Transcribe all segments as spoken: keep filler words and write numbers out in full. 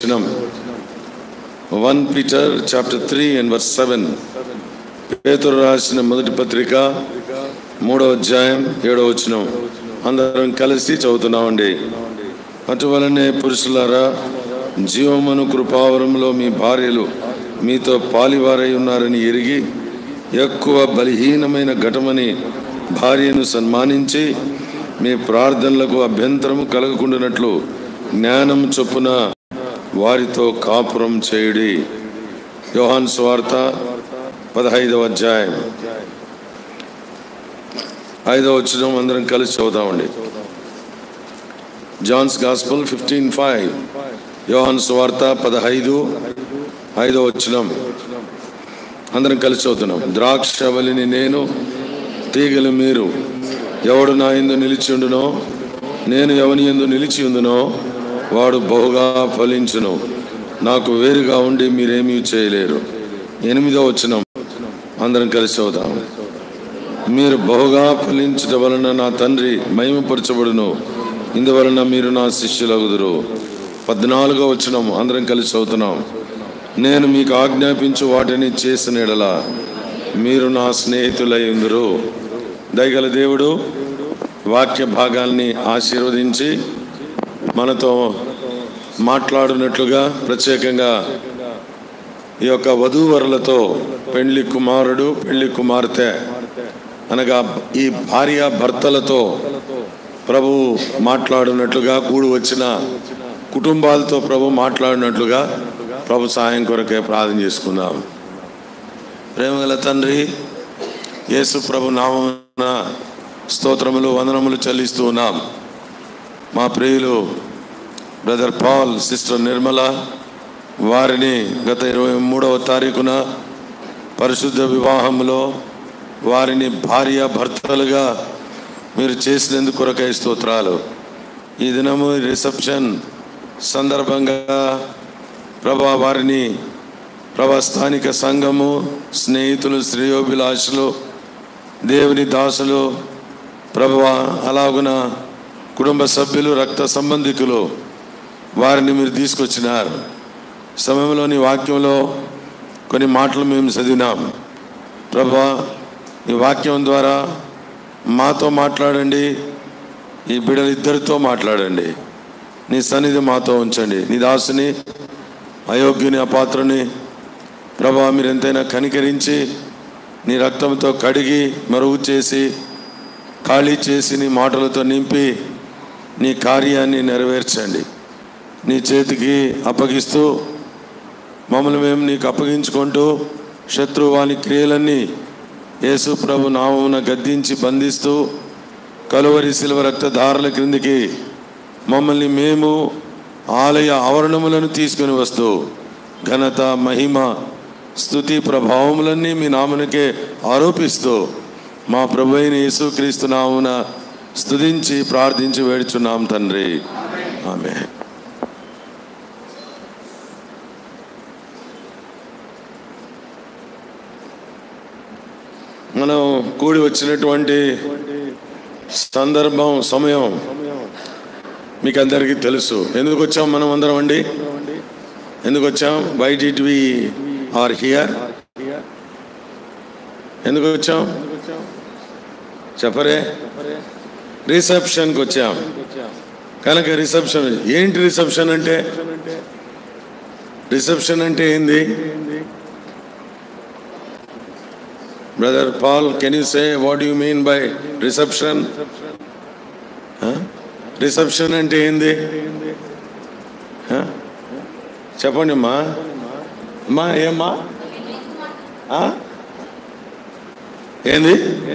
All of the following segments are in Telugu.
One Peter chapter three and verse seven. పేతురు రాసిన మొదటి పత్రిక మూడవ అధ్యాయం ఏడవ వచనం అందరం కలిసి చదువుతున్నామండి. అటువలనే పురుషులారా, జీవమును కృపావరంలో మీ భార్యలు మీతో పాలివారై ఉన్నారని ఎరిగి ఎక్కువ బలహీనమైన ఘటమని భార్యను సన్మానించి మీ ప్రార్థనలకు అభ్యంతరము కలగకుండానట్లు జ్ఞానం చొప్పున వారితో కాపురం చేయుడి. యోహాను సువార్త పదహైదవ అధ్యాయం ఐదవ వచనం అందరం కలిసి చదువుతామండి. John's gospel fifteen five. యోహాను సువార్త పదహైదు ఐదవ వచనం అందరం కలిసి చదువుతున్నాం. ద్రాక్షవల్లిని నేను, తీగలు మీరు. ఎవడు నా యందు నిలిచి ఉండునో, నేను ఎవని యందు నిలిచి ఉందునో వాడు బహుగా ఫలించును. నాకు వేరుగా ఉండి మీరేమీ చేయలేరు. ఎనిమిదో వచనం అందరం కలిసి చదువుదాం. మీరు బహుగా ఫలించుట వలన నా తండ్రి మహిమపరచబడును, ఇందువలన మీరు నా శిష్యులగుదురు. పద్నాలుగో వచనం అందరం కలిసి చదువుతున్నాం. నేను మీకు ఆజ్ఞాపించు వాటిని చేసిన యెడల మీరు నా స్నేహితులై ఉందురు. దయగల దేవుడు వాక్య భాగాల్ని ఆశీర్వదించి మనతో మాట్లాడినట్లుగా, ప్రత్యేకంగా ఈ యొక్క వధూవరులతో, పెళ్లి కుమారుడు పెళ్లి కుమార్తె అనగా ఈ భార్య భర్తలతో ప్రభు మాట్లాడినట్లుగా, కూడి వచ్చిన కుటుంబాలతో ప్రభు మాట్లాడినట్లుగా ప్రభు సహాయం కొరకే ప్రార్థన చేసుకుందాం. ప్రేమగల తండ్రి, యేసు ప్రభు నామమున స్తోత్రములు వందనములు చెల్లిస్తూ ఉన్నాం. మా ప్రియులు బ్రదర్ పాల్, సిస్టర్ నిర్మల, వారిని గత ఇరవై మూడవ తారీఖున పరిశుద్ధ వివాహంలో వారిని భార్య భర్తలుగా మీరు చేసినందుకు కొరకై స్తోత్రాలు. ఈ దినము రిసెప్షన్ సందర్భంగా ప్రభా వారిని ప్రభా స్థానిక సంఘము, స్నేహితులు, శ్రేయోభిలాషులు, దేవుని దాసులు ప్రభువా, అలాగున కుటుంబ సభ్యులు, రక్త సంబంధికులు వారిని మీరు తీసుకొచ్చినారు. సమయంలోని వాక్యంలో కొన్ని మాటలు మేము చదివినాం. ప్రభువా, ఈ వాక్యం ద్వారా మాతో మాట్లాడండి, ఈ బిడ్డలిద్దరితో మాట్లాడండి. నీ సన్నిధి మాతో ఉంచండి. నీ దాసుని, అయోగ్యుని, అపాత్రుని ప్రభువా మీరు ఎంతైనా కనికరించి నీ రక్తంతో కడిగి మరుగు చేసి ఖాళీ చేసి నీ మాటలతో నింపి నీ కార్యాన్ని నెరవేర్చండి. నీ చేతికి అప్పగిస్తూ మమ్మల్ని మేము నీకు అప్పగించుకుంటూ శత్రువు వాని క్రియలన్నీ యేసు ప్రభు నామమున గద్దించి బంధిస్తూ కలువరి శిలువ రక్తధారల క్రిందికి మమ్మల్ని మేము ఆలయ ఆవరణములను తీసుకొని వస్తూ ఘనత, మహిమ, స్తుతి, ప్రభావములన్నీ మీ నామమునకే ఆరోపిస్తూ మా ప్రభు అయిన యేసుక్రీస్తు నామమున స్తుతించి ప్రార్థించి వేడుచున్నాం తండ్రి, ఆమేన్. మనం కూడి వచ్చినటువంటి సందర్భం, సమయం మీకు అందరికీ తెలుసు. ఎందుకు వచ్చాం మనం అందరం అండి? ఎందుకు వచ్చాం? Why did we are here? ఎందుకు వచ్చాం చెప్పరే? రిసెప్షన్కి వచ్చాం. కనుక రిసెప్షన్ ఏంటి? రిసెప్షన్ అంటే రిసెప్షన్ అంటే ఏంది? Brother Paul, can you say what you mean by reception? Reception అంటే ఏంది చెప్పండి అమ్మా. అమ్మా ఏమ్మా ఏంది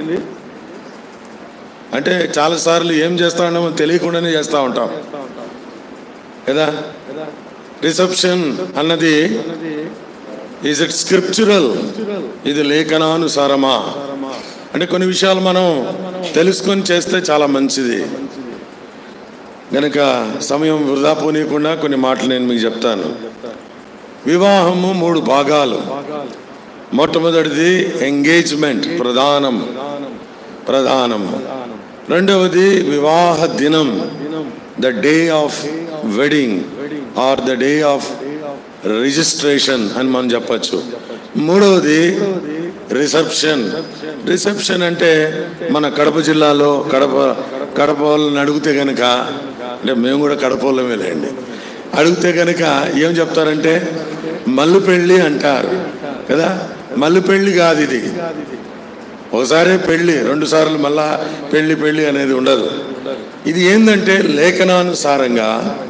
అంటే చాలాసార్లు ఏం చేస్తా ఉన్నామో తెలియకుండానే చేస్తూ ఉంటాం కదా. రిసెప్షన్ అన్నది ఈజ్ ఇట్ స్క్రిప్చురల్? ఇది లేఖనానుసారమా? అంటే కొన్ని విషయాలు మనం తెలుసుకొని చేస్తే చాలా మంచిది. కనుక సమయం వృధా పోనీయకుండా కొన్ని మాటలు నేను మీకు చెప్తాను. వివాహము మూడు భాగాలు. మొట్టమొదటిది ఎంగేజ్మెంట్, ప్రధానం ప్రధానము రెండవది వివాహ దినం, the day of wedding, or the day of registration అని మనం చెప్పచ్చు. మూడవది రిసెప్షన్. రిసెప్షన్ అంటే మన కడప జిల్లాలో కడప కడప వాళ్ళని అడిగితే కనుక, అంటే మేము కూడా కడప వాళ్ళమే లేండి, అడిగితే కనుక ఏం చెప్తారంటే మల్లు పెళ్ళి అంటారు కదా. మల్లు పెళ్ళి కాదు ఇది, ఒకసారే పెళ్ళి, రెండు సార్లు మళ్ళా పెళ్ళి పెళ్ళి అనేది ఉండదు. ఇది ఏంటంటే లేఖనానుసారంగా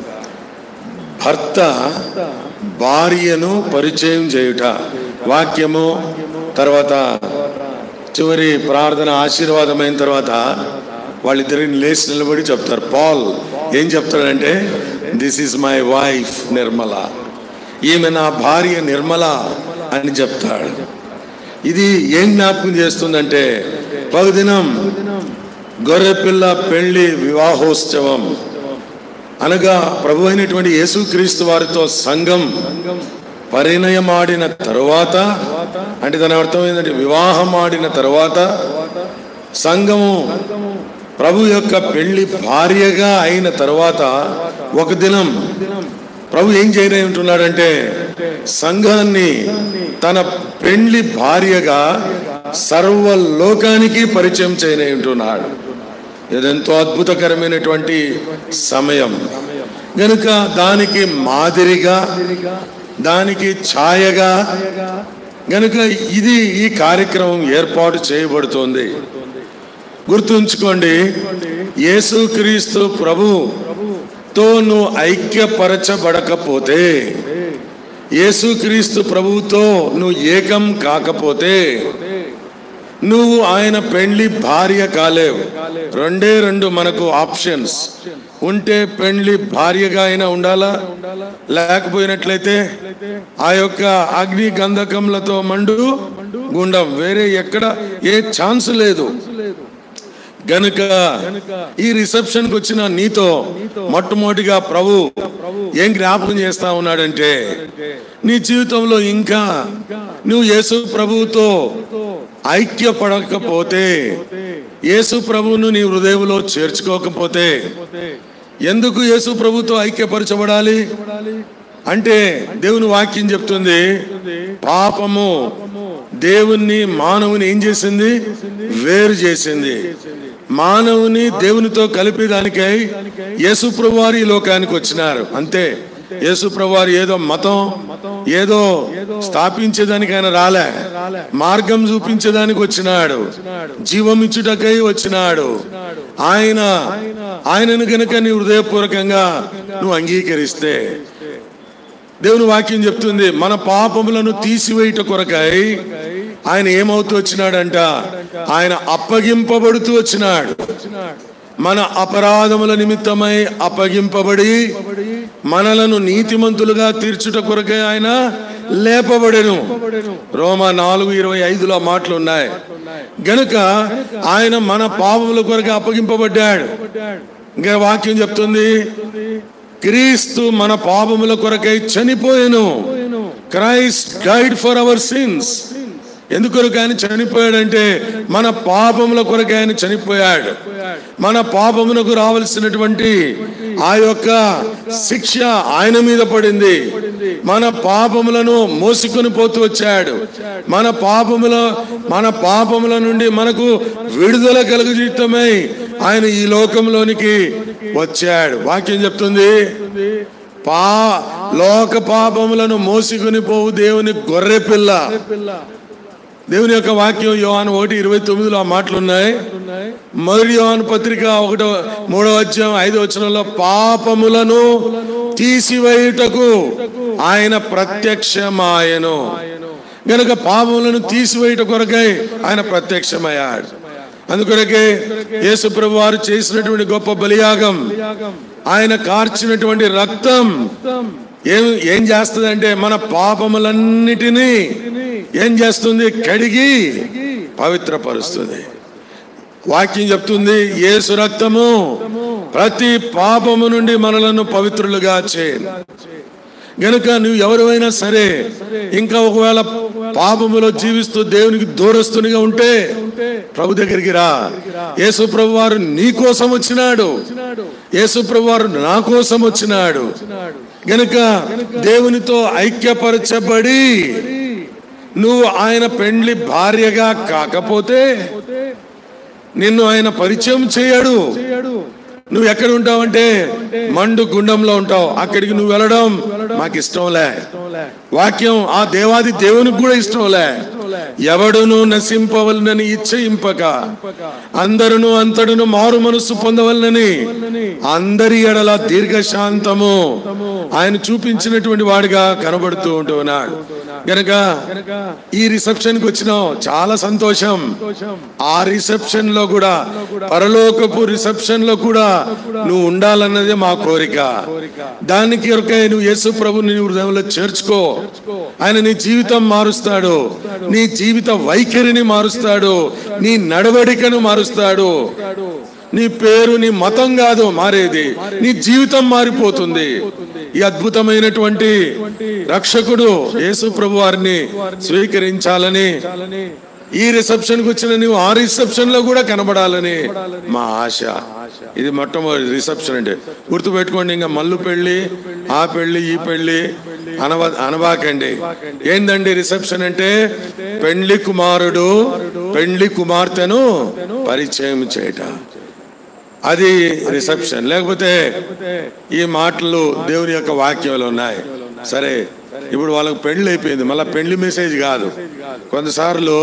భర్త భార్యను పరిచయం చేయుట, వాక్యము తర్వాత చివరి ప్రార్థన ఆశీర్వాదమైన తర్వాత వాళ్ళిద్దరిని లేచి నిలబడి చెప్తారు. పాల్ ఏం చెప్తాడంటే this is my wife Nirmala, ఈమె నా భార్య నిర్మల అని చెప్తాడు. ఇది ఏం జ్ఞాపకం చేస్తుందంటే పగదినం గొర్రెపిల్ల పెళ్లి వివాహోత్సవం అనగా ప్రభు అయినటువంటి యేసుక్రీస్తు వారితో సంఘం పరిణయమాడిన తరువాత, అంటే దాని అర్థం ఏంటంటే వివాహం ఆడిన తరువాత సంఘము ప్రభు యొక్క పెళ్లి భార్యగా అయిన తరువాత ఒక దినం ప్రభు ఏం చేయనే ఉంటున్నాడంటే సంఘాన్ని తన పెళ్లి భార్యగా సర్వలోకానికి పరిచయం చేయనే ఉంటున్నాడు. ఇదెంతో అద్భుతకరమైనటువంటి సమయం గనుక దానికి మాదిరిగా, దానికి ఛాయగా గనుక ఇది ఈ కార్యక్రమం ఏర్పాటు చేయబడుతోంది. గుర్తుంచుకోండి, యేసుక్రీస్తు ప్రభుతో నువ్వు ఐక్యపరచబడకపోతే, యేసుక్రీస్తు ప్రభువుతో నువ్వు ఏకం కాకపోతే నువ్వు ఆయన పెళ్లి భార్య కాలేవు. రెండే రెండు మనకు ఆప్షన్స్ ఉంటే పెళ్లి భార్యగా అయినా ఉండాలా, లేకపోయినట్లయితే ఆ యొక్క అగ్ని గంధకములతో మండు గుండం, వేరే ఎక్కడ ఏ ఛాన్స్ లేదు. గనుక ఈ రిసెప్షన్కి వచ్చిన నీతో మొట్టమొదటిగా ప్రభు ఏం జ్ఞాపకం చేస్తా ఉన్నాడంటే నీ జీవితంలో ఇంకా నువ్వు యేసు ప్రభువుతో ఐక్యపడకపోతే, యేసు ప్రభువును నీ హృదయంలో చేర్చుకోకపోతే, ఎందుకు యేసు ప్రభుతో ఐక్యపరచబడాలి అంటే దేవుని వాక్యం చెప్తుంది పాపము దేవుణ్ణి మానవుని ఏం చేసింది, వేరు చేసింది. మానవుని దేవునితో కలిపేదానికై యేసు ప్రభువారు ఈ లోకానికి వచ్చినారు. అంతే, యేసు ప్రభువారు ఏదో మతం ఏదో స్థాపించేదానికి ఆయన రాలే, మార్గం చూపించేదానికి వచ్చినాడు, జీవం ఇచ్చుటకై వచ్చినాడు. ఆయన ఆయనను గనుక నీ హృదయపూర్వకంగా నువ్వు అంగీకరిస్తే, దేవుని వాక్యం చెప్తుంది మన పాపములను తీసివేయుట కొరకై ఆయన ఏమవుతూ వచ్చినాడంట, ఆయన అప్పగింపబడుతూ వచ్చినాడు. మన అపరాధముల నిమిత్తమై అప్పగింపబడి మనలను నీతిమంతులుగా తీర్చుట కొరకై ఆయన లేపబడెను. రోమా నాలుగు ఇరవై ఐదులో మాటలు ఉన్నాయి. గనుక ఆయన మన పాపముల కొరకు అప్పగింపబడ్డాడు. ఇంకా వాక్యం చెప్తుంది క్రీస్తు మన పాపముల కొరకై చనిపోయెను. Christ died for our sins. ఎందుకొరకు ఆయన చనిపోయాడంటే మన పాపముల కొరకు ఆయన చనిపోయాడు. మన పాపమునకు రావాల్సినటువంటి ఆ యొక్క శిక్ష ఆయన మీద పడింది. మన పాపములను మోసుకొని పోతూ వచ్చాడు. మన పాపముల మన పాపముల నుండి మనకు విడుదల కలుగజేయటమై ఆయన ఈ లోకంలోనికి వచ్చాడు. వాక్యం చెప్తుంది పా లోక పాపములను మోసుకొని పోవు దేవుని గొర్రె పిల్ల. దేవుని యొక్క వాక్యం యోహాను ఒకటి ఇరవై తొమ్మిదిలో ఆ మాటలు ఉన్నాయి. మొదటి యోహాను పత్రిక ఒకటో మూడవ అధ్యాయం ఐదో వచనంలో పాపములను తీసివేయుటకు ఆయన ప్రత్యక్షమాయెను. గనుక పాపములను తీసివేయుట కొరకై ఆయన ప్రత్యక్షమయ్యాడు. అందుకొరకే యేసు ప్రభు వారు చేసినటువంటి గొప్ప బలియాగం, ఆయన కార్చినటువంటి రక్తం ఏం ఏం చేస్తుంది అంటే మన పాపములన్నిటినీ ఏం చేస్తుంది, కడిగి పవిత్రపరుస్తుంది. వాక్యం చెప్తుంది యేసు రక్తము ప్రతి పాపము నుండి మనలను పవిత్రులుగా చేయను. గనుక నువ్వు ఎవరైనా సరే ఇంకా ఒకవేళ పాపములో జీవిస్తూ దేవునికి దూరస్తునిగా ఉంటే ప్రభు దగ్గరికి రా. యేసు ప్రభు వారు నీ కోసం వచ్చినాడు, యేసు ప్రభు వారు నా కోసం వచ్చినాడు. గనుక దేవునితో ఐక్యపరచబడి నువ్వు ఆయన పెండ్లి భార్యగా కాకపోతే నిన్ను ఆయన పరిచయం చేయడు. నువ్వు ఎక్కడ ఉంటావంటే మండు గుండంలో ఉంటావు. అక్కడికి నువ్వు వెళ్ళడం మాకు ఇష్టంలే. వాక్యం ఆ దేవాది దేవునికి కూడా ఇష్టంలే. ఎవడును నశింపవలనని ఇచ్చయింపక అందరును అంతడును మారు మనస్సు పొందవలనని అందరి ఎడల దీర్ఘశాంతము ఆయన చూపించినటువంటి వాడిగా కనబడుతూ ఉంటున్నాడు. గనక ఈ రిసెప్షన్ కి వచ్చినావు, చాలా సంతోషం. ఆ రిసెప్షన్ లో కూడా, పరలోకపు రిసెప్షన్ లో కూడా నువ్వు ఉండాలన్నదే మా కోరిక. దానికి నువ్వు యేసు ప్రభుని నీ హృదయంలో చేర్చుకో. ఆయన నీ జీవితం మారుస్తాడు, నీ జీవిత వైఖరిని మారుస్తాడు, నీ నడవడికను మారుస్తాడు. నీ పేరు నీ మతం కాదు మారేది, నీ జీవితం మారిపోతుంది. ఈ అద్భుతమైనటువంటి రక్షకుడు యేసు ప్రభు వారిని స్వీకరించాలని, ఈ రిసెప్షన్ కు వచ్చిన నువ్వు ఆ రిసెప్షన్ లో కూడా కనబడాలని మా ఆశ. ఇది మొట్టమొదటి రిసెప్షన్ అంటే గుర్తు పెట్టుకోండి. ఇంకా మల్లు పెళ్లి, ఆ పెళ్లి, ఈ పెళ్లి అనవ అనబాకండి. ఏందండి రిసెప్షన్ అంటే? పెండ్లి కుమారుడు పెండ్లి కుమార్తెను పరిచయం చేయట, అది రిసెప్షన్. లేకపోతే ఈ మాటలు దేవుని యొక్క వాక్యంలో ఉన్నాయి. సరే, ఇప్పుడు వాళ్ళకి పెళ్లి అయిపోయింది, మళ్ళీ పెళ్లి మెసేజ్ కాదు. కొంతసార్లు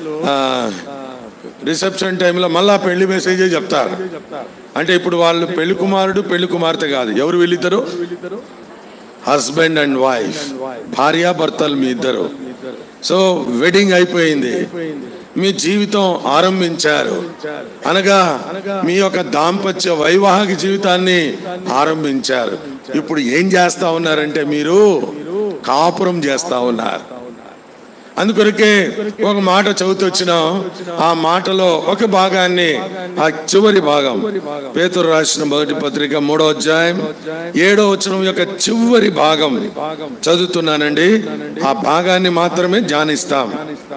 రిసెప్షన్ టైంలో మళ్ళా పెళ్లి మెసేజే చెప్తారు. అంటే ఇప్పుడు వాళ్ళు పెళ్లి కుమారుడు పెళ్లి కుమార్తె కాదు, ఎవరు వీళ్ళిద్దరు? హస్బెండ్ అండ్ వైఫ్, భార్యాభర్తలు మీ ఇద్దరు. సో వెడ్డింగ్ అయిపోయింది, మీ జీవితం ఆరంభించారు అనగా మీ యొక్క దాంపత్య వైవాహిక జీవితాన్ని ఆరంభించారు. ఇప్పుడు ఏం చేస్తా ఉన్నారంటే మీరు కాపురం చేస్తా ఉన్నారు. అందుకొరకే ఒక మాట చదువుతూ వచ్చినాం. ఆ మాటలో ఒక భాగాన్ని, ఆ చివరి భాగం, పేతురు రాసిన మొదటి పత్రిక మూడో అధ్యాయం ఏడో వచనం యొక్క చివరి భాగం చదువుతున్నానండి. ఆ భాగాన్ని మాత్రమే ధ్యానిస్తాం.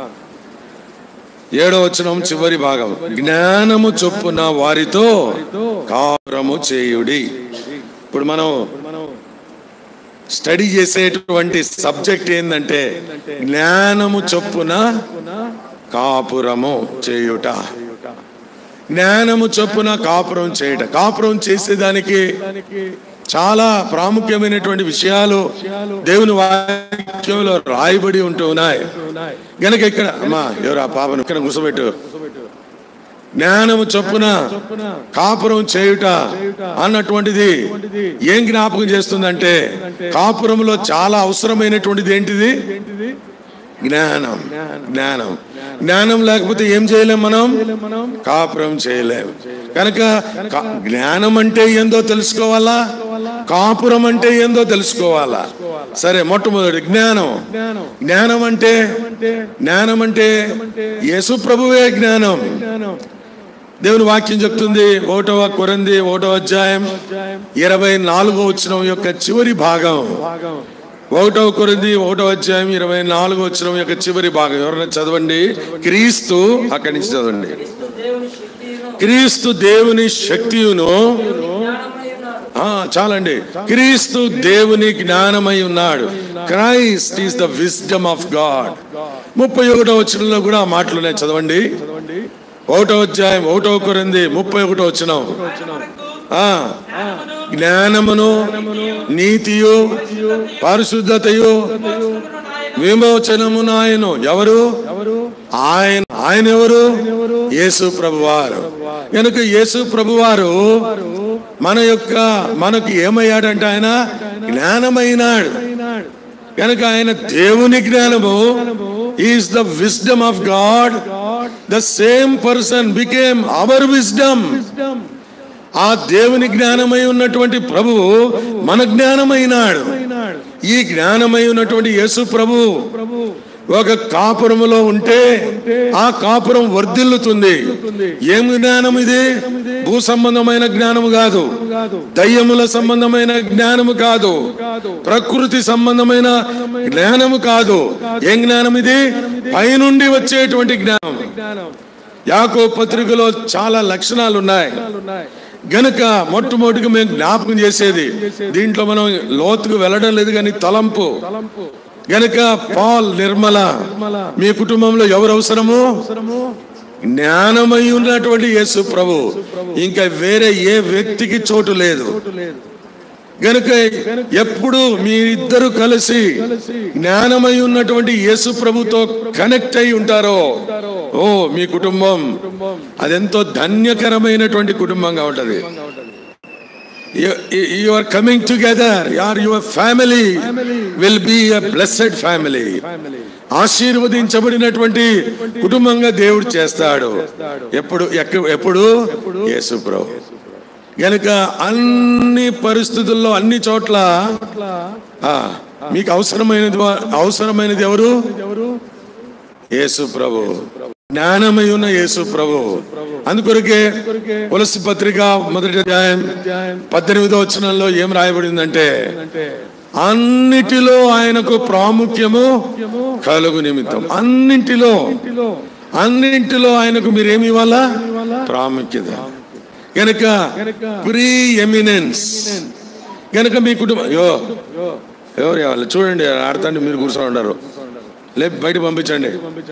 ఏడో వచనం చివరి భాగం, జ్ఞానము చొప్పున వారితో కాపురము చేయుడి. ఇప్పుడు మనం స్టడీ చేసేటువంటి సబ్జెక్ట్ ఏంటంటే జ్ఞానము చొప్పున కాపురము చేయుట. జ్ఞానము చొప్పున కాపురం చేయుట. కాపురం చేసేదానికి చాలా ప్రాముఖ్యమైనటువంటి విషయాలు దేవుని వాక్యంలో రాయబడి ఉంటూ ఉన్నాయి. గనక ఇక్కడ అమ్మా ఎవరు ఆ పాపను ఇక్కడ కూర్చోబెట్టు. జ్ఞానము చొప్పున కాపురం చేయుట అన్నటువంటిది ఏం జ్ఞాపకం చేస్తుందంటే, కాపురంలో చాలా అవసరమైనటువంటిది ఏంటిది? జ్ఞానం. జ్ఞానం జ్ఞానం లేకపోతే ఏం చేయలేం, మనం కాపురం చేయలేము. కనుక జ్ఞానం అంటే ఏందో తెలుసుకోవాలా, కాపురం అంటే ఏందో తెలుసుకోవాలా. సరే, మొట్టమొదటి జ్ఞానం. జ్ఞానం అంటే జ్ఞానం అంటే యేసు ప్రభువే జ్ఞానం. దేవుని వాక్యం చెప్తుంది, ఒకటవ కొరింథీ ఒకటవ అధ్యాయం ఇరవై నాలుగో వచనం యొక్క చివరి భాగం. ఒకటవ కొరింథీ ఒకటవ అధ్యాయం ఇరవై నాలుగో వచనం యొక్క చివరి భాగం ఎవరైనా చదవండి. క్రీస్తు, అక్కడి నుంచి చదవండి. క్రీస్తు దేవుని శక్తియును, చాలండి, క్రీస్తు దేవుని జ్ఞానమై ఉన్నాడు. Christ is the wisdom of God. ముప్పై ఒకటో వచనంలో కూడా ఆ మాటలున్నాయి, చదవండి. ఒకటో అధ్యాయం ఒకటో కొరింథీ ముప్పై ఒకటో వచనం, జ్ఞానమును నీతియు పరిశుద్ధతయు విమోచనమును ఆయను. ఎవరు? ఆయన. ఆయన ఎవరు? యేసు ప్రభువారు. కనుక యేసు ప్రభువారు మన యొక్క మనకు ఏమయ్యాడంటే ఆయన జ్ఞానమైనాడు. కనుక ఆయన దేవుని జ్ఞానము, is the wisdom of God. The same person became our wisdom. ఆ దేవుని జ్ఞానమై ఉన్నటువంటి ప్రభువు మన జ్ఞానమైనాడు. ఈ జ్ఞానమై ఉన్నటువంటి యేసు ప్రభు ఒక కాపురములో ఉంటే ఆ కాపురం వర్ధిల్లుతుంది. ఏం జ్ఞానం ఇది? భూ సంబంధమైన జ్ఞానము కాదు, దయ్యముల సంబంధమైన జ్ఞానము కాదు, ప్రకృతి సంబంధమైన జ్ఞానము కాదు. ఏం జ్ఞానం ఇది? పైనుండి వచ్చేటువంటి జ్ఞానం. యాకోబు పత్రికలో చాలా లక్షణాలు ఉన్నాయి. గనుక మొట్టమొదటిగా మేము జ్ఞాపకం చేసేది, దీంట్లో మనం లోతుకు వెళ్ళడం లేదు కానీ తలంపు. గనుక పాల్, నిర్మల, మీ కుటుంబంలో ఎవరు అవసరము? జ్ఞానమై ఉన్నటువంటి యేసు ప్రభు, ఇంకా వేరే ఏ వ్యక్తికి చోటు లేదు. గనుక ఎప్పుడు మీరిద్దరు కలిసి జ్ఞానమై ఉన్నటువంటి యేసు ప్రభుతో కనెక్ట్ అయి ఉంటారో, ఓ మీ కుటుంబం అదెంతో ధన్యకరమైనటువంటి కుటుంబంగా ఉంటది. You are coming together, your family will be a blessed family. ఆశీర్వదించబడినటువంటి కుటుంబంగా దేవుడు చేస్తాడు. ఎప్పుడు ఎప్పుడు యేసు ప్రభు. గనుక అన్ని పరిస్థితుల్లో అన్ని చోట్ల మీకు అవసరమైనది అవసరమైనది ఎవరు? యేసు ప్రభు, జ్ఞానమై ఉన్న యేసు ప్రభు. అందుకొరకే కొలస్సీ పత్రిక మొదటి అధ్యాయం పద్దెనిమిదో వచనంలో ఏం రాయబడిందంటే, అన్నిటిలో ఆయనకు ప్రాముఖ్యము కలుగు నిమిత్తం. అన్నింటిలో అన్నింటిలో ఆయనకు మీరేమి ఇవ్వాలా? ప్రాముఖ్యత. గనక ప్రీ ఎమినెన్స్. గనక మీ కుటుంబం యో ఎవరు ఇవ్వాలి చూడండి, ఆడతాండి మీరు కూర్చొని ఉన్నారు, లేపు బయట పంపించండి.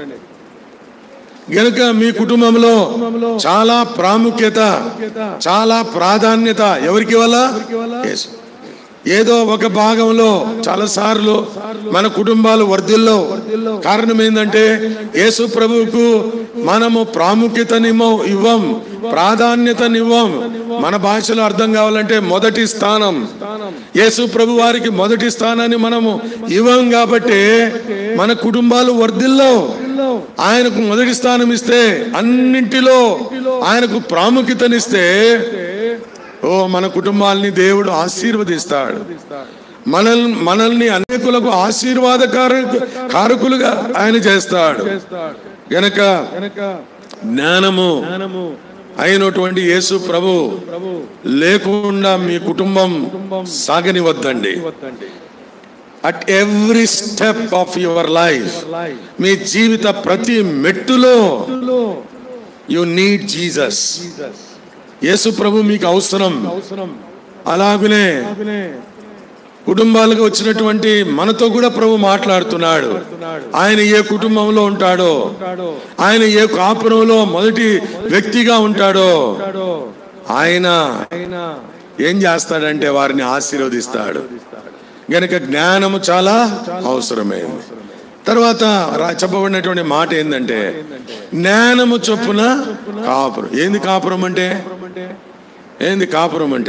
గనుక మీ కుటుంబంలో చాలా ప్రాముఖ్యత, చాలా ప్రాధాన్యత ఎవరికి ఇవ్వాలా? యేసు. ఏదో ఒక భాగంలో చాలా సార్లు మన కుటుంబాలు వర్ధిల్లో కారణం ఏంటంటే యేసు ప్రభువుకు మనము ప్రాముఖ్యతనివ్వం, ఇవ్వం, ప్రాధాన్యతనివ్వం. మన భాషలో అర్థం కావాలంటే మొదటి స్థానం. యేసు ప్రభు వారికి మొదటి స్థానాన్ని మనము ఇవ్వం కాబట్టి మన కుటుంబాలు వర్ధిల్లో. ఆయనకు మొదటి స్థానం ఇస్తే, అన్నింటిలో ఆయనకు ప్రాముఖ్యతనిస్తే, ఓ మన కుటుంబాలని దేవుడు ఆశీర్వదిస్తాడు. మనల్ని మనల్ని అనేకులకు ఆశీర్వాదకార కారకులుగా ఆయన చేస్తాడు. గనక జ్ఞానము అయినటువంటి యేసు ప్రభు లేకుండా మీ కుటుంబం సాగనివద్దండి. At every step of your life, మీ జీవిత ప్రతి మెట్టులో యు నీడ్ జీసస్. యేసు ప్రభు మీకు అవసరం. అలాగనే కుటుంబాలకు వచ్చినటువంటి మనతో కూడా ప్రభు మాట్లాడుతున్నాడు. ఆయన ఏ కుటుంబంలో ఉంటాడో, ఆయన ఏ కాపురంలో మొదటి వ్యక్తిగా ఉంటాడో, ఆయన ఏం చేస్తాడంటే వారిని ఆశీర్వదిస్తాడు. గనక జ్ఞానము చాలా అవసరమైంది. తర్వాత చెప్పబడినటువంటి మాట ఏంటంటే, జ్ఞానము చొప్పున కాపురం. ఏంది కాపురం అంటే? ఏంది కాపురం అంటే?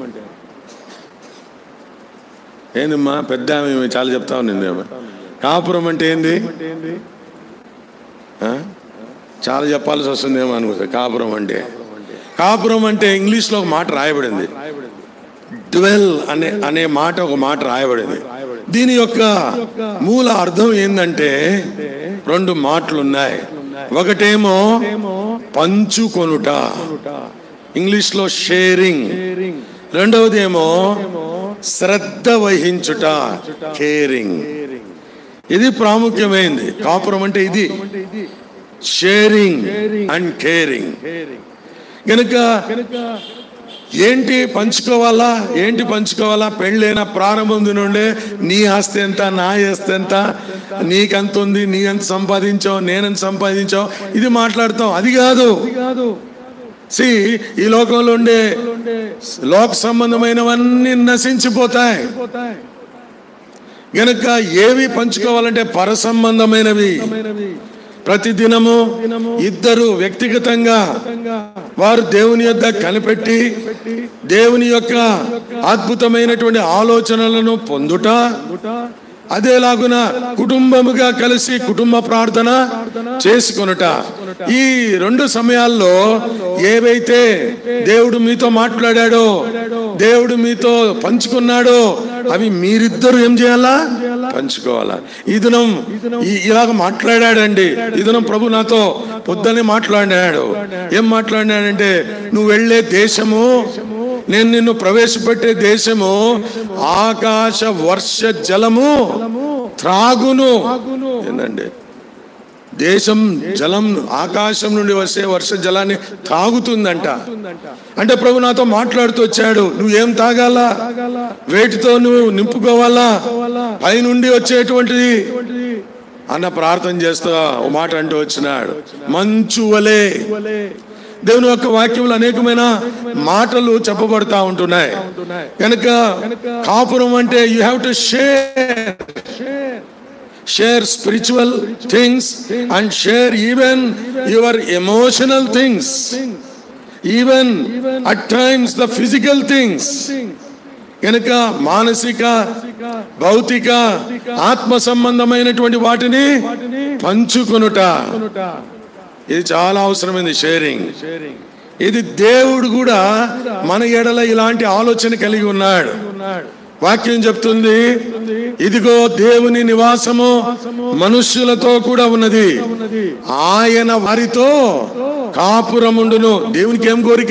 ఏందమ్మా పెద్ద చాలా చెప్తా ఉంది. కాపురం అంటే ఏంది? చాలా చెప్పాల్సి వస్తుందేమో అనుకుంటా. కాపురం అంటే కాపురం అంటే ఇంగ్లీష్లో ఒక మాట రాయబడింది, డ్వెల్ అనే అనే మాట ఒక మాట రాయబడింది. దీని యొక్క మూల అర్థం ఏంటంటే రెండు మాటలు ఉన్నాయి. ఒకటేమో పంచుకొనుట, ఇంగ్లీష్ లో షేరింగ్. రెండవది ఏమో శ్రద్ధ వహించుట, కేరింగ్. ఇది ప్రాముఖ్యమైంది. కాపురం అంటే ఇది, షేరింగ్ అండ్ కేరింగ్. గనుక ఏంటి పంచుకోవాలా? ఏంటి పంచుకోవాలా? పెళ్ళైన ప్రారంభం నుండే నీ ఆస్తి ఎంత, నా ఆస్తి ఎంత, నీకెంత ఉంది, నీ ఎంత సంపాదించావు, నేనెంత సంపాదించావు, ఇది మాట్లాడతాం. అది కాదు. సి ఈ లోకంలో ఉండే లోక సంబంధమైనవన్నీ నశించిపోతాయి. గనుక ఏవి పంచుకోవాలంటే పర సంబంధమైనవి. ప్రతి దినము ఇద్దరు వ్యక్తిగతంగా వారు దేవుని యొద్ద కనిపెట్టి దేవుని యొక్క అద్భుతమైనటువంటి ఆలోచనలను పొందుట, అదేలాగున కుటుంబముగా కలిసి కుటుంబ ప్రార్థన చేసుకొనుట. ఈ రెండు సమయాల్లో ఏవైతే దేవుడు మీతో మాట్లాడాడో, దేవుడు మీతో పంచుకున్నాడో, అవి మీరిద్దరు ఏం చేయాలా? పంచుకోవాలా. ఈ దినం ఇలాగ మాట్లాడాడండి. ఈ దినం ప్రభు నాతో పొద్దునే మాట్లాడాడు. ఏం మాట్లాడాడంటే, నువ్వు వెళ్ళే దేశము, నేను నిన్ను ప్రవేశపెట్టే దేశము ఆకాశ వర్ష జలము త్రాగును. ఏందండి? దేశం జలం ఆకాశం నుండి వచ్చే వర్ష జలాన్ని తాగుతుందంట. అంటే ప్రభు నాతో మాట్లాడుతూ వచ్చాడు, నువ్వేం తాగాలా, వేటితో నువ్వు నింపుకోవాలా, పైనుండి వచ్చేటువంటిది అన్న ప్రార్థన చేస్తూ ఓ మాట అంటూ వచ్చినాడు, మంచు వలే. దేవుని యొక్క వాక్యంలో అనేకమైన మాటలు చెప్పబడతా ఉంటున్నాయి కనుక కాపురం అంటే you have to share share spiritual things and share even your emotional things, even at times the physical things. కనుక మానసిక భౌతిక ఆత్మ సంబంధమైనటువంటి వాటిని పంచుకొనుట ఇది చాలా అవసరమైంది. షేరింగ్ ఇది దేవుడు కూడా మన ఎడల ఇలాంటి ఆలోచన కలిగి ఉన్నాడు. వాక్యం చెప్తుంది, ఇదిగో దేవుని నివాసము మనుష్యులతో కూడా ఉన్నది, ఆయన వారితో కాపురముండును. దేవునికి ఏం కోరిక?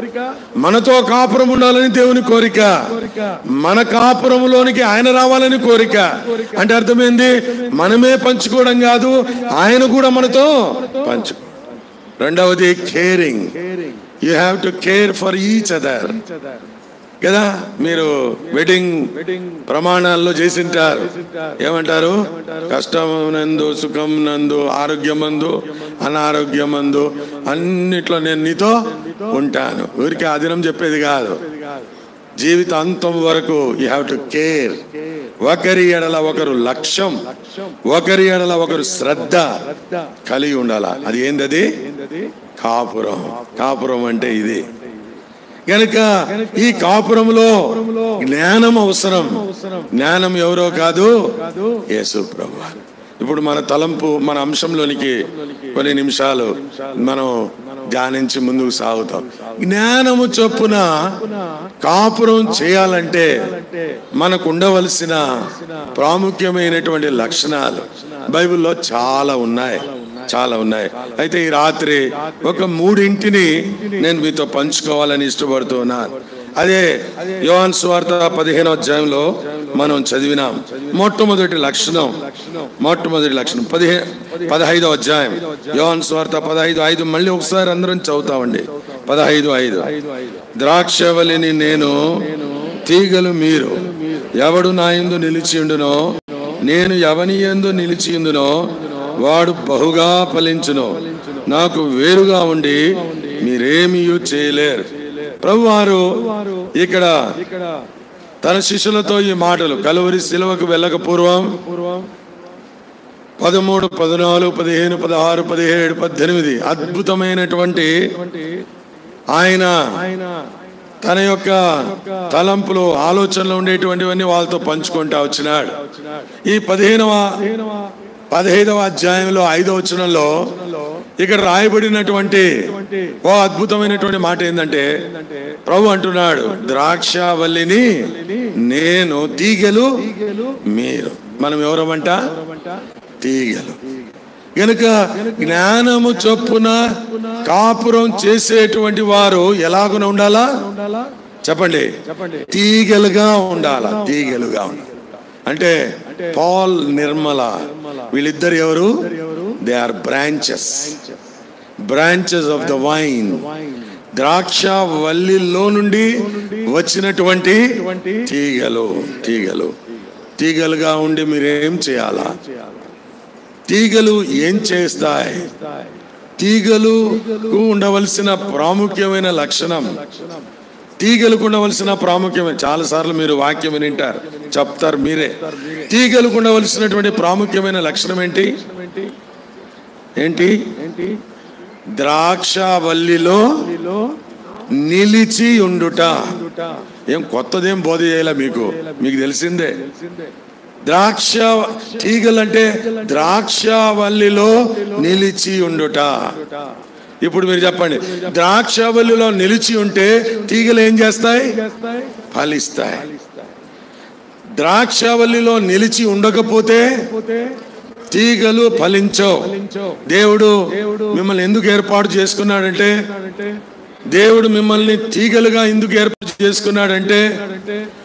మనతో కాపురం ఉండాలని దేవుని కోరిక, మన కాపురములోనికి ఆయన రావాలని కోరిక. అంటే అర్థమైంది, మనమే పంచుకోవడం కాదు, ఆయన కూడా మనతో పంచుకో. రెండవది caring. You have to care for each other కదా. మీరు వెడ్డింగ్ ప్రమాణాల్లో చేసింటారు, ఏమంటారు? కష్టం నందు, సుఖం నందు, ఆరోగ్యమందు, అనారోగ్యమందు అన్నిట్లో నేను నీతో ఉంటాను. ఊరికి ఆదినం చెప్పేది కాదు, జీవితాంతం వరకు యూ హ్యావ్ టు కేర్. ఒకరి ఎడల ఒకరు లక్ష్యం, ఒకరి ఎడల ఒకరు శ్రద్ధ కలిగి ఉండాలా. అది ఏందది? కాపురం. కాపురం అంటే ఇది. కనుక ఈ కాపురంలో జ్ఞానం అవసరం. జ్ఞానం ఎవరో కాదు, యేసు ప్రభువు. ఇప్పుడు మన తలంపు, మన అంశంలోనికి కొన్ని నిమిషాలు మనం ధ్యానించి ముందుకు సాగుతాం. జ్ఞానము చొప్పున కాపురం చేయాలంటే మనకు ఉండవలసిన ప్రాముఖ్యమైనటువంటి లక్షణాలు బైబిల్లో చాలా ఉన్నాయి, చాలా ఉన్నాయి. అయితే ఈ రాత్రి ఒక మూడింటిని నేను మీతో పంచుకోవాలని ఇష్టపడుతున్నాను. అదే యోహాను సువార్త పదిహేనో అధ్యాయంలో మనం చదివినాం. మొట్టమొదటి లక్షణం, మొట్టమొదటి లక్షణం పదిహే పదహైదో అధ్యాయం యోహాను సువార్త పదహైదు ఐదు. మళ్ళీ ఒకసారి అందరం చదువుతామండి. పదహైదు ఐదు. ద్రాక్షవల్లిని నేను, తీగలు మీరు. ఎవడు నా యందు నిలిచియుండునో, నేను ఎవని యందు నిలిచియుందునో వాడు బహుగా ఫలించును. నాకు వేరుగా ఉండి మీరేమీ చేయలేరు. ప్రభువారు ఇక్కడ తన శిష్యులతో ఈ మాటలు కలువరి శిలువకు వెళ్ళక పూర్వం పదమూడు పద్నాలుగు పదిహేను పదహారు పదిహేడు పద్దెనిమిది అద్భుతమైనటువంటి ఆయన తన యొక్క తలంపులు, ఆలోచనలు ఉండేటువంటివన్నీ వాళ్ళతో పంచుకుంటా వచ్చినాడు. ఈ పదిహేనవ పదహైదవ అధ్యాయంలో ఐదవ వచనంలో ఇక్కడ రాయబడినటువంటి ఓ అద్భుతమైనటువంటి మాట ఏంటంటే, ప్రభు అంటున్నాడు, ద్రాక్షవల్లిని నేను, తీగలు మీరు. మనం ఎవరమంట? తీగలు. గనుక జ్ఞానము చొప్పున కాపురం చేసేటువంటి వారు ఎలాగున ఉండాలా చెప్పండి? తీగలుగా ఉండాలా. తీగలుగా ఉండాలి అంటే పాల్, నిర్మల వీళ్ళిద్దరు ఎవరు? They are branches, branches of the vine. ద్రాక్ష వల్లిలో నుండి వచ్చినటువంటి తీగలు. తీగలు తీగలుగా ఉండి మీరేం చేయాలా? తీగలు ఏం చేస్తాయి? తీగలుకు ఉండవలసిన ప్రాముఖ్యమైన లక్షణం, తీగలకు ఉండవలసిన ప్రాముఖ్యమైన, చాలా సార్లు మీరు వాక్యం వింటారు, చెప్తారు మీరే. తీగలకు ఉండవలసినటువంటి ప్రాముఖ్యమైన లక్షణం ఏంటి? ఏంటి? ద్రాక్షవల్లిలో నిలిచి ఉండుట. ఏం కొత్తదేం బోధ చేయాల మీకు, మీకు తెలిసిందే. ద్రాక్ష తీగలంటే ద్రాక్షవల్లిలో నిలిచి ఉండుట. ఇప్పుడు మీరు చెప్పండి, ద్రాక్షవల్లిలో నిలిచి ఉంటే తీగలు ఏం చేస్తాయి? ఫలిస్తాయి. ద్రాక్షవల్లిలో నిలిచి ఉండకపోతే తీగలు ఫలించవు. దేవుడు మిమ్మల్ని ఎందుకు ఏర్పాటు చేసుకున్నాడంటే, దేవుడు మిమ్మల్ని తీగలుగా ఎందుకు ఏర్పాటు చేసుకున్నాడంటే,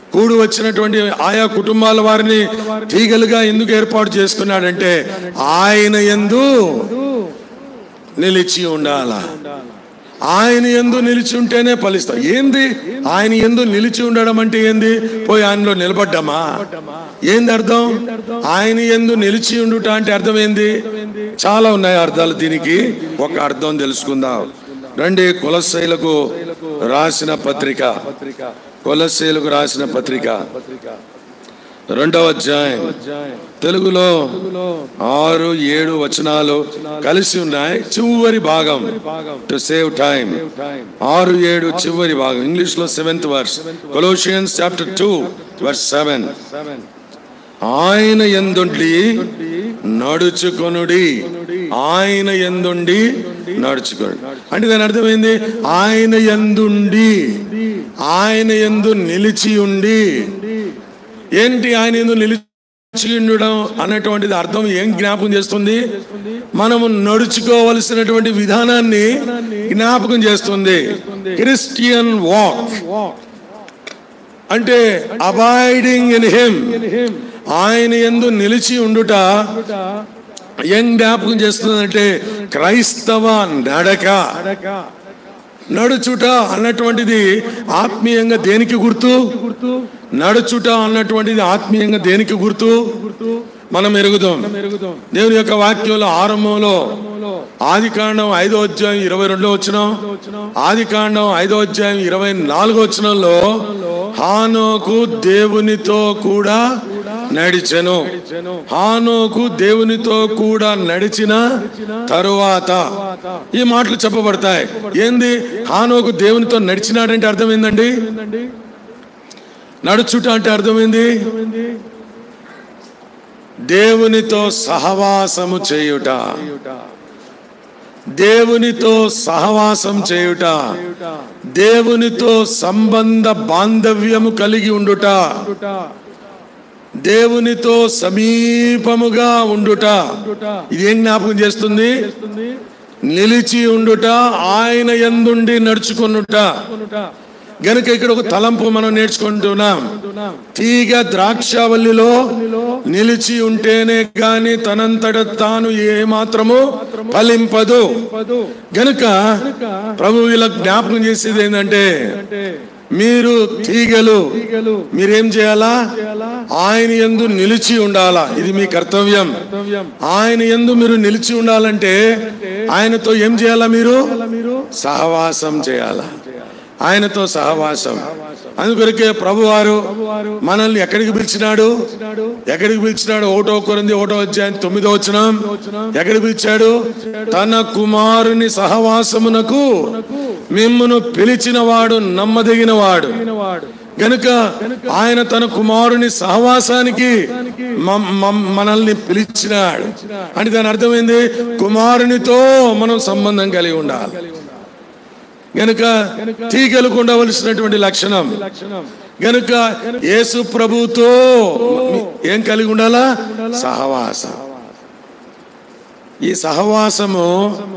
కూడి వచ్చినటువంటి ఆయా కుటుంబాల వారిని తీగలుగా ఎందుకు ఏర్పాటు చేసుకున్నాడంటే ఆయన యందు నిలిచి ఉండాలా. ఆయన యందు నిలిచి ఉంటేనే ఫలిస్తాం. ఏంది ఆయన యందు నిలిచి ఉండడం అంటే ఏంది? పోయి ఆయనలో నిలబడ్డామా? ఏంది అర్థం? ఆయన యందు నిలిచి ఉండుట అంటే అర్థం ఏంది? చాలా ఉన్నాయి అర్థాలు. దీనికి ఒక అర్థం తెలుసుకుందాం రండి. కొలస్సీలకు రాసిన పత్రిక, కొలస్సీలకు రాసిన పత్రిక రెండవ అధ్యాయం, తెలుగులో ఆరు ఏడు వచనాలు కలిసి ఉన్నాయి. చివరి భాగం, టు సేవ్ టైం, ఆరు ఏడు చివరి భాగం. ఇంగ్లీష్ లో seventh verse, Colossians chapter two verse seven. ఆయన యందుండి నడుచుకొనుడి, ఆయన యందుండి నడుచుకోండి అంటే దాని అర్థమైంది ఆయన యందుండి, ఆయన యందు నిలిచి ఉండి. ఏంటి ఆయన యందు నిలిచి ఉండడం అన్నటువంటిది అర్థం ఏం జ్ఞాపకం చేస్తుంది? మనము నడుచుకోవలసినటువంటి విధానాన్ని జ్ఞాపకం చేస్తుంది. క్రిస్టియన్ వాక్ అంటే అబైడింగ్ ఇన్ హిమ్, ఆయన యందు నిలిచి ఉండుట ఏం జ్ఞాపకం చేస్తుందంటే క్రైస్తవ నడక. నడుచుట అన్నటువంటిది ఆత్మీయంగా దేనికి గుర్తు? నడుచుట అన్నటువంటిది ఆత్మీయంగా దేనికి గుర్తు? మనం ఎరుగుదాం. దేవుని యొక్క వాక్యంలో ఆరంభంలో ఆది కాండం ఐదో అధ్యాయం ఇరవై రెండో వచనం, ఆది కాండం ఐదో అధ్యాయం ఇరవై నాలుగో వచనంలో హానోకు దేవునితో కూడా నడిచెను. హానోకు దేవునితో కూడా నడిచిన తరువాత ఈ మాటలు చెప్పబడతాయి. ఏంది హానోకు దేవునితో నడిచినాడంటే అర్థం ఏందండి? నడుచుట అంటే అర్థమైంది దేవునితో సహవాసము చేయుట, దేవునితో సహవాసం చేయుట, దేవునితో సంబంధ బాంధవ్యము కలిగి ఉండుట, దేవునితో సమీపముగా ఉండుట. ఇదేం జ్ఞాపకం చేస్తుంది? నిలిచి ఉండుట, ఆయన యందుండి నడుచుకొనుట. గనుక ఇక్కడ ఒక తలంపు మనం నేర్చుకుంటున్నాం. తీగ ద్రాక్షవల్లిలో నిలిచి ఉంటేనే గాని తనంతట తాను ఏ మాత్రము ఫలింపదు. గనుక ప్రభు ఇలా జ్ఞాపకం చేసేది ఏంటంటే మీరు తీగలు, మీరేం చేయాలా? ఆయన యందు నిలిచి ఉండాలా. ఇది మీ కర్తవ్యం. ఆయన యందు మీరు నిలిచి ఉండాలంటే ఆయనతో ఏం చేయాలా? మీరు సహవాసం చేయాలా, ఆయనతో సహవాసం. అందుకొరకే ప్రభువారు మనల్ని ఎక్కడికి పిలిచినాడు? ఎక్కడికి పిలిచినాడు? ఒకటో కొరింథీ ఒకటో అధ్యాయం తొమ్మిదో వచనం. ఎక్కడికి పిలిచాడు? తన కుమారుని సహవాసమునకు మిమ్మును పిలిచిన వాడు నమ్మదగిన వాడు. గనుక ఆయన తన కుమారుని సహవాసానికి మనల్ని పిలిచినాడు అంటే దాని అర్థమైంది కుమారునితో మనం సంబంధం కలిగి ఉండాలి. గనుక తీగలకు ఉండవలసినటువంటి లక్షణం. గనుక యేసు ప్రభుతో ఏం కలిగి ఉండాలా? సహవాసం. ఈ సహవాసము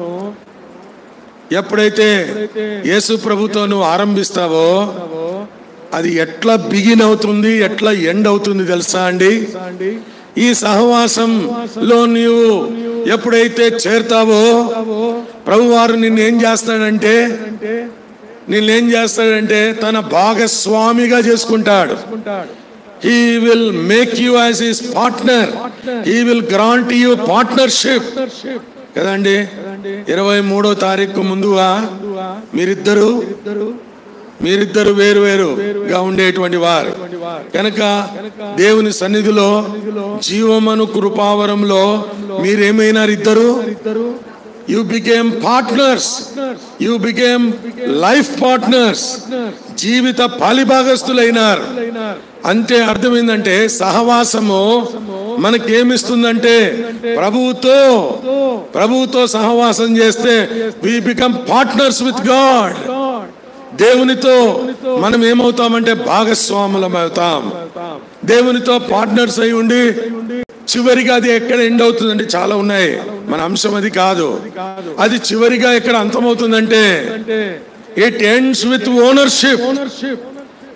ఎప్పుడైతే యేసు ప్రభుతో నువ్వు ఆరంభిస్తావో అది ఎట్లా బిగిన్ అవుతుంది, ఎట్లా ఎండ్ అవుతుంది తెలుసా అండి? ఈ సహవాసంలో నీవు ఎప్పుడైతే చేరుతావో ప్రభువారు నిన్నేం చేస్తాడంటే నిన్నేం చేస్తాడంటే తన భాగస్వామిగా చేసుకుంటాడు. He will make you as his partner. He will grant you partnership. కదండి, ఇరవై మూడో తారీఖు ముందుగా మీరిద్దరు మీరిద్దరు వేరు వేరుగా ఉండేటువంటి వారు కనుక దేవుని సన్నిధిలో జీవమను కృపావరంలో మీరేమైనారు? ఇద్దరు you became partners, you became life partners, జీవిత పాలిభాగస్తులైనారు. అంటే అర్థమైందంటే సహవాసము మనకేమిస్తుందంటే ప్రభువుతో ప్రభువుతో సహవాసం చేస్తే we become partners with God. దేవునితో మనం ఏమవుతామంటే భాగస్వాములం అవుతాం. దేవునితో పార్ట్నర్స్ అయి ఉండి చివరిగా అది ఎక్కడ ఎండ్ అవుతుందంటే చాలా ఉన్నాయి, మన అంశం అది కాదు. అది చివరిగా ఎక్కడ అంతమవుతుందంటే it ends with ownership.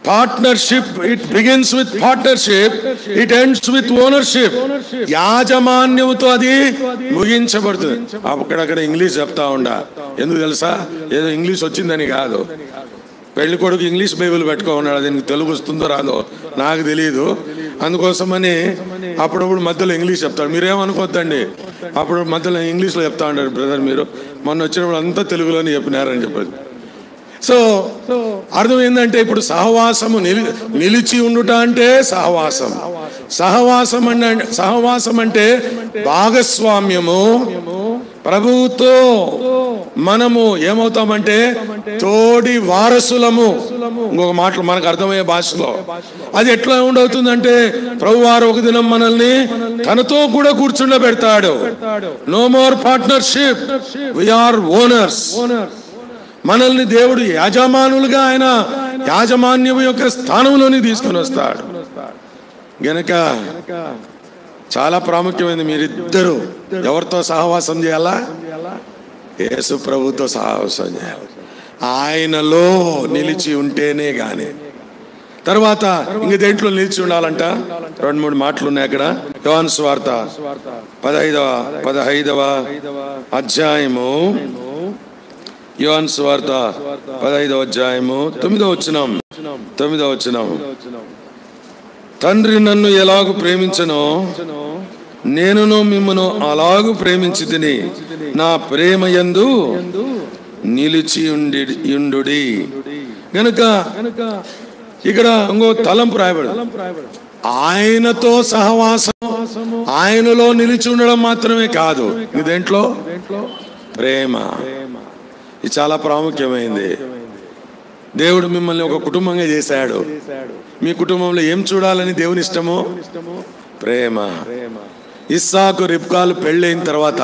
Partnership, it begins with partnership, it ends with ownership. యాజమాన్యంతో అది ముగించబడుతుంది. అక్కడక్కడ ఇంగ్లీష్ చెప్తా ఉండా, ఎందుకు తెలుసా? ఏదో ఇంగ్లీష్ వచ్చిందని కాదు. పెళ్లి కొడుకు ఇంగ్లీష్ బైబిల్ పెట్టుకో ఉన్నాడు, దీనికి తెలుగు వస్తుందో రాదో నాకు తెలియదు. అందుకోసమని అప్పుడప్పుడు మధ్యలో ఇంగ్లీష్ చెప్తాడు. మీరేమనుకోవద్దండి, అప్పుడు మధ్యలో ఇంగ్లీష్లో చెప్తా ఉంటారు. బ్రదర్ మీరు మొన్న వచ్చినప్పుడు అంతా తెలుగులోనే చెప్పినారని చెప్పేది. సో అర్థం ఏంటంటే, ఇప్పుడు సహవాసము నిలి నిలిచి ఉండుట అంటే సహవాసం. సహవాసం అంటే సహవాసం అంటే భాగస్వామ్యము. ప్రభువుతో మనము ఏమవుతామంటే తోడి వారసులము. ఇంకొక మాటలు మనకు అర్థమయ్యే భాషలో అది ఎట్లా ఉండవుతుందంటే, ప్రభువారు ఒక దినం మనల్ని తనతో కూడా కూర్చుండబెడతాడు. No more partnership, we are owners. మనల్ని దేవుడు యాజమానులుగా ఆయన యాజమాన్యం యొక్క స్థానంలోని తీసుకొని వస్తాడు. గనక చాలా ప్రాముఖ్యమైనది, మీరిద్దరూ ఎవరితో సహవాసం చేయాలా? యేసు ప్రభుతో సహవాసం చేయాలి. ఆయనలో నిలిచి ఉంటేనే గాని. తర్వాత ఇంక దేంట్లో నిలిచి ఉండాలంట? రెండు మూడు మాటలు ఉన్నాయి అక్కడ. యోహాను సువార్త పదహైదవ పదహైదవ అధ్యాయము యోహాను సువార్త పదహైదవ అధ్యాయము తొమ్మిదవ వచనం తొమ్మిదవ వచనం తండ్రి నన్ను ఎలాగూ ప్రేమించనో నేనును మిమ్మును అలాగూ ప్రేమించి తిని నా ప్రేమ యందు నిలిచి ఉండి ఉండుడి. గనుక ఇక్కడ ఇంకో తలంపు రాయబడు, ఆయనతో సహవాసం, ఆయనలో నిలిచి ఉండడం మాత్రమే కాదు, ఇదేంట్లో ప్రేమ. ఇది చాలా ప్రాముఖ్యమైంది. దేవుడు మిమ్మల్ని ఒక కుటుంబంగా చేశాడు. మీ కుటుంబంలో ఏం చూడాలని దేవుని ఇష్టము? ప్రేమ. ఇస్సాకు రిబ్కాలు పెళ్ళైన తర్వాత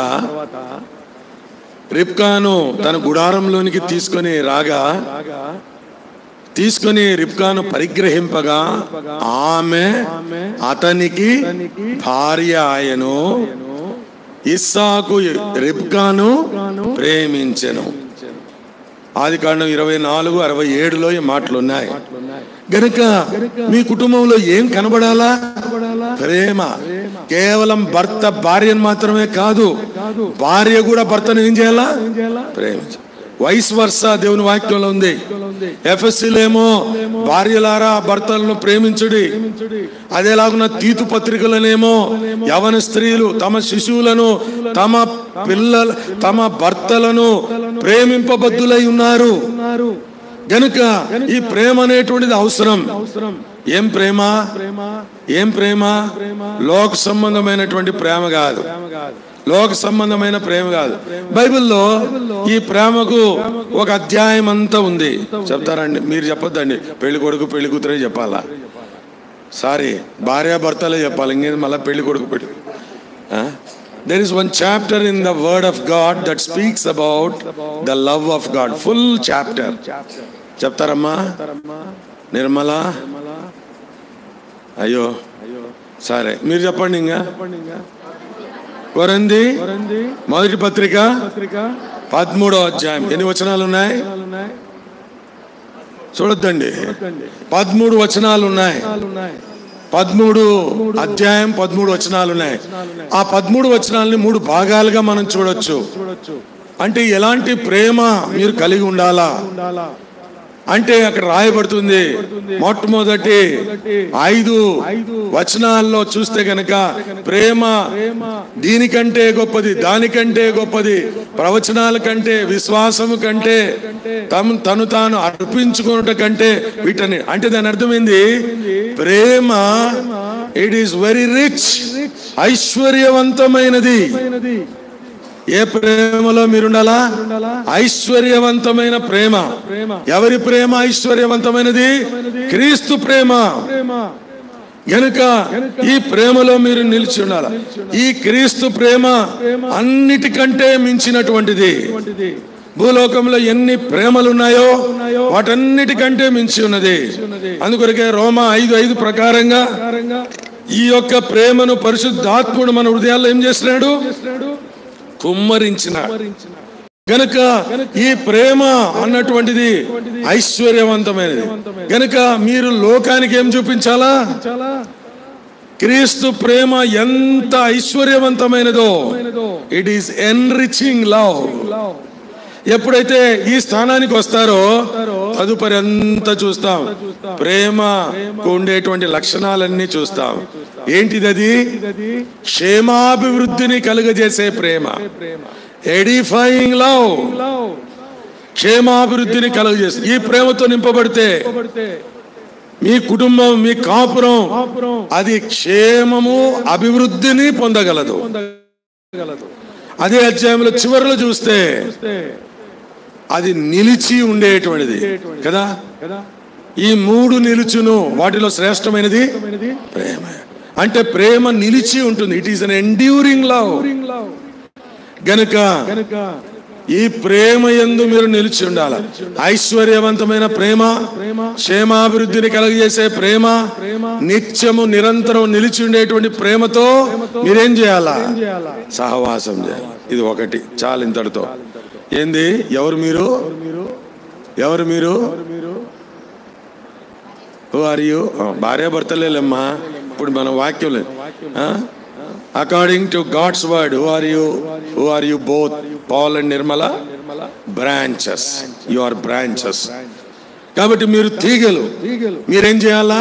రిబ్కాను తన గుడారంలోనికి తీసుకొని రాగా తీసుకొని రిబ్కాను పరిగ్రహింపగా ఆమె అతనికి భార్య ఆయను. ఇస్సాకు రిబ్కాను ప్రేమించెను. ఆది కాండం ఇరవై నాలుగు అరవై ఏడులో ఈ మాటలు ఉన్నాయి. గనుక మీ కుటుంబంలో ఏం కనబడాలా? ప్రేమ. కేవలం భర్త భార్యను మాత్రమే కాదు, భార్య కూడా భర్తను ఏం చేయాలా? ప్రేమించాలి. వైస్ వర్సా దేవుని వాక్యంలో ఉంది. ఎఫ్ఎస్సీలేమో భార్యలారా భర్తలను ప్రేమించుడి, అదేలాగున్న తీతు పత్రికలనేమో యవన స్త్రీలు తమ శిశువులను తమ పిల్లల తమ భర్తలను ప్రేమింపబద్దులై ఉన్నారు. గనుక ఈ ప్రేమ అనేటువంటిది అవసరం. ఏం ప్రేమ? ఏం ప్రేమ? లోక సంబంధమైనటువంటి ప్రేమ కాదు, లోక సంబంధమైన ప్రేమ కాదు. బైబిల్లో ఈ ప్రేమకు ఒక అధ్యాయం అంతా ఉంది. చెప్తారండి? మీరు చెప్పొద్దండి, పెళ్లి కొడుకు పెళ్లి కూతురే చెప్పాలా? సారీ, భార్యాభర్తలే చెప్పాలి. ఇంకేది మళ్ళీ పెళ్లి కొడుకు పెళ్లి. There is one chapter in the word of God that speaks about the love of God. Full chapter. చెప్తారమ్మా Nirmala? అయ్యో సరే, మీరు చెప్పండి. ఇంకా కొరింథీ మొదటి పత్రిక పదమూడో అధ్యాయం ఎన్ని వచనాలు ఉన్నాయి చూడొద్దండి. పదమూడు వచనాలు ఉన్నాయి. పదమూడు అధ్యాయం పదమూడు వచనాలు ఉన్నాయి. ఆ పదమూడు వచనాలని మూడు భాగాలుగా మనం చూడొచ్చు. అంటే ఎలాంటి ప్రేమ మీరు కలిగి ఉండాలా అంటే అక్కడ రాయబడుతుంది. మొట్టమొదటి ఐదు వచనాల్లో చూస్తే గనక ప్రేమ దీనికంటే గొప్పది, దానికంటే గొప్పది, ప్రవచనాల కంటే, విశ్వాసము కంటే, తను తను తాను అర్పించుకున్నట కంటే, వీటని. అంటే దాని అర్థమైంది, ప్రేమ ఇట్ ఈస్ వెరీ రిచ్, ఐశ్వర్యవంతమైనది. ఏ ప్రేమలో మీరుండాలా? ఐశ్వర్యవంతమైన ప్రేమ. ఎవరి ప్రేమ ఐశ్వర్యవంతమైనది? క్రీస్తు ప్రేమ. గనుక ఈ ప్రేమలో మీరు నిలిచి ఉండాలి. ఈ క్రీస్తు ప్రేమ అన్నిటికంటే మించినటువంటిది. భూలోకంలో ఎన్ని ప్రేమలు ఉన్నాయో వాటన్నిటికంటే మించి ఉన్నది. అందుకొరకే రోమా ఐదు ఐదు ప్రకారంగా ఈ యొక్క ప్రేమను పరిశుద్ధాత్ముడు మన హృదయాల్లో ఏం చేస్తున్నాడు? కుమ్మరించిన గనుక ఈ ప్రేమ అన్నటువంటిది ఐశ్వర్యవంతమైనది. గనుక మీరు లోకానికి ఏం చూపించాలా? క్రీస్తు ప్రేమ ఎంత ఐశ్వర్యవంతమైనదో. It is enriching love. ఎప్పుడైతే ఈ స్థానానికి వస్తారో తదుపరి అంతా చూస్తాం, ప్రేమకు ఉండేటువంటి లక్షణాలన్నీ చూస్తాం. ఏంటిది? అది క్షేమాభివృద్ధిని కలుగజేసే ప్రేమ. ఎడిఫైయింగ్ లవ్, క్షేమాభివృద్ధిని కలుగజేసే ఈ ప్రేమతో నింపబడితే మీ కుటుంబం, మీ కాపురం అది క్షేమము అభివృద్ధిని పొందగలదు. అదే అధ్యాయంలో చివరిలో చూస్తే అది నిలిచి ఉండేటువంటిది కదా. ఈ మూడు నిలుచును, వాటిలో శ్రేష్టమైనది ప్రేమ. అంటే ప్రేమ నిలిచి ఉంటుంది. It is an enduring love. గనుక ఈ ప్రేమ యందు మీరు నిలిచి ఉండాలి. ఐశ్వర్యవంతమైన ప్రేమ, క్షేమాభివృద్ధిని కలుగజేసే ప్రేమ, నిత్యము నిరంతరం నిలిచి ఉండేటువంటి ప్రేమతో మీరేం చేయాలా? సహవాసం చేయాలి. ఇది ఒకటి చాలు. ఇంతటితో ఏంది? ఎవరు మీరు? ఎవరు మీరు? Who are you? భార్య భర్తలేమ్మా. ఇప్పుడు మన వాక్యం according to God's word, who are you? Who are you both? Paul and Nirmala branches. You are branches. కాబట్టి మీరు తీగలు. మీరేం చేయాలా?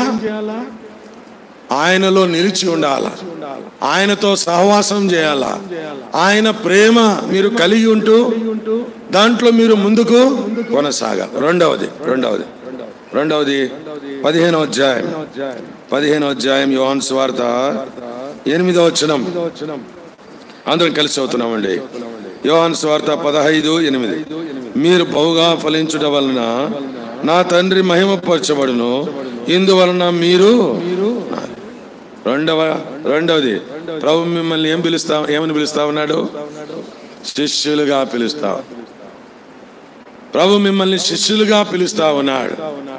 ఆయనలో నిలిచి ఉండాలా, ఆయనతో సహవాసం చేయాలా, ఆయన ప్రేమ మీరు కలిగి ఉంటూ దాంట్లో మీరు ముందుకు కొనసాగాలి. రెండవది రెండవది రెండవది పదిహేనో అధ్యాయం పదిహేనో అధ్యాయం యోహాను సువార్త ఎనిమిదో వచనం. అందరం కలిసి చదువుతున్నామండి. యోహాను సువార్త పదహైదు ఎనిమిది. మీరు బహుగా ఫలించుట వలన నా తండ్రి మహిమపరచబడును, ఇందువలన మీరు. రెండవ రెండవది ప్రభు మిమ్మల్ని ఏం పిలుస్తా ఏమని పిలుస్తా ఉన్నాడు? శిష్యులుగా పిలుస్తా. ప్రభు మిమ్మల్ని శిష్యులుగా పిలుస్తా ఉన్నాడు.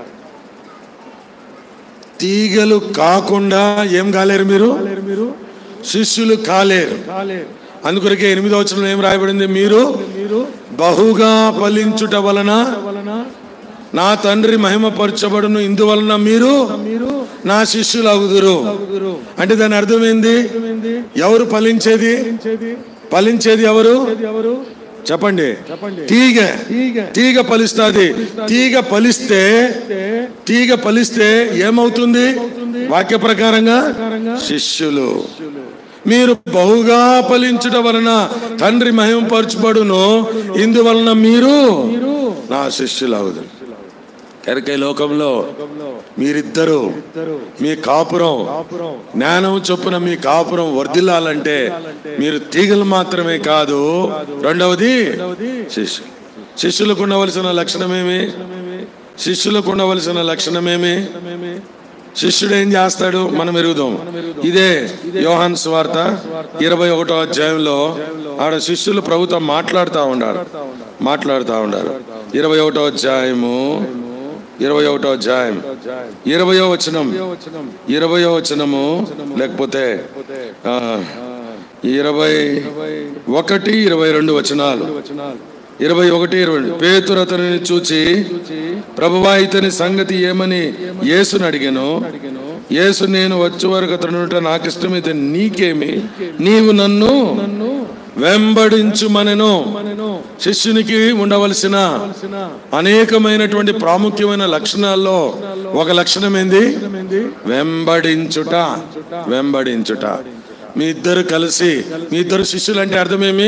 తీగలు కాకుండా ఏం కాలేరు మీరు? శిష్యులు కాలేరు. అందుకొరకే ఎనిమిదో వచనంలో ఏం రాయబడింది? మీరు బహుగా ఫలించుట వలన నా తండ్రి మహిమపరచబడును, ఇందువలన మీరు నా శిష్యులు అగుదురు. అంటే దాని అర్థమైంది, ఎవరు ఫలించేది? ఫలించేది ఎవరు? చెప్పండి. తీగ. తీగ ఫలిస్తుంది. తీగ ఫలిస్తే తీగ ఫలిస్తే ఏమవుతుంది? వాక్య ప్రకారంగా శిష్యులు. మీరు బహుగా ఫలించుట వలన తండ్రి మహిమపరచబడును, ఇందువలన మీరు నా శిష్యులు అవుదురు. కనుక ఈ లోకంలో మీరిద్దరు మీ కాపురం జ్ఞానం చొప్పున మీ కాపురం వర్ధిల్లాలంటే మీరు తీగలు మాత్రమే కాదు. రెండవది శిష్యులు. శిష్యులకు ఉండవలసిన లక్షణమేమి? శిష్యులకు ఉండవలసిన లక్షణమేమి? శిష్యుడు ఏం చేస్తాడు? మనం ఎరుగుదాం. ఇదే యోహాను సువార్త ఇరవై ఒకటో అధ్యాయంలో ఆడ శిష్యులు ప్రభుతో మాట్లాడుతూ ఉన్నారు మాట్లాడుతూ ఉన్నారు ఇరవై ఒకటో అధ్యాయము ఇరవై ఒకటో అధ్యాయం ఇరవయో వచనం ఇరవయో వచనము లేకపోతే ఇరవై ఒకటి ఇరవై రెండు వచనాలు. ఇరవై ఒకటి ఇరవై రెండు. పేతురు అతనిని చూచి, ప్రభువా ఇతని సంగతి ఏమని యేసుని అడిగాను. యేసు, నేను వచ్చే వరకు అతను నాకు ఇష్టమైతే నీకేమి, నీవు నన్ను వెంబడించుమనెను. శిష్యునికి ఉండవలసిన అనేకమైనటువంటి ప్రాముఖ్యమైన లక్షణాల్లో ఒక లక్షణం ఏంది? వెంబడించుట. వెంబడించుట. మీ ఇద్దరు కలిసి, మీ ఇద్దరు శిష్యులు అంటే అర్థమేమి?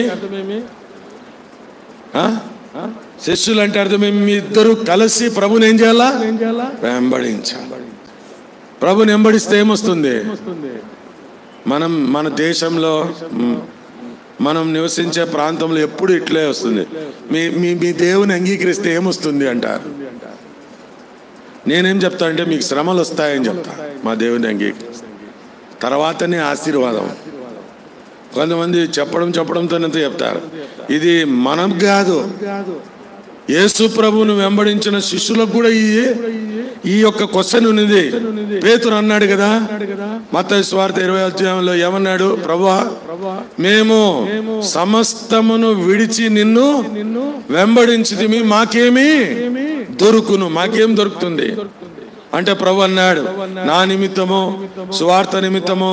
శిష్యులు అంటే అర్థమేమి? మీ ఇద్దరు కలిసి ప్రభుని ఏం చేయాలా? వెంబడించాలి. ప్రభుని వెంబడిస్తే ఏమొస్తుంది? మనం మన దేశంలో మనం నివసించే ప్రాంతంలో ఎప్పుడు ఇట్లే వస్తుంది. మీ మీ మీ దేవుని అంగీకరిస్తే ఏమొస్తుంది అంటారు. నేనేం చెప్తా అంటే మీకు శ్రమలు వస్తాయని చెప్తా. మా దేవుని అంగీకరిస్తే తర్వాతనే ఆశీర్వాదం. కొంతమంది చెప్పడం చెప్పడంతోనంత చెప్తారు. ఇది మనం కాదు, యేసు ప్రభువును వెంబడించిన శిష్యులకు కూడా ఈ ఈ యొక్క క్వశ్చన్ ఉన్నది. పేతురు అన్నాడు కదా మత్తయి సువార్త ఇరవై అధ్యాయంలో ఏమన్నాడు? ప్రభువా, మేము సమస్తమును విడిచి నిన్ను వెంబడించితిమి, మాకేమి దొరుకును? మాకేం దొరుకుతుంది అంటే ప్రభు అన్నాడు, నా నిమిత్తము, సువార్త నిమిత్తము,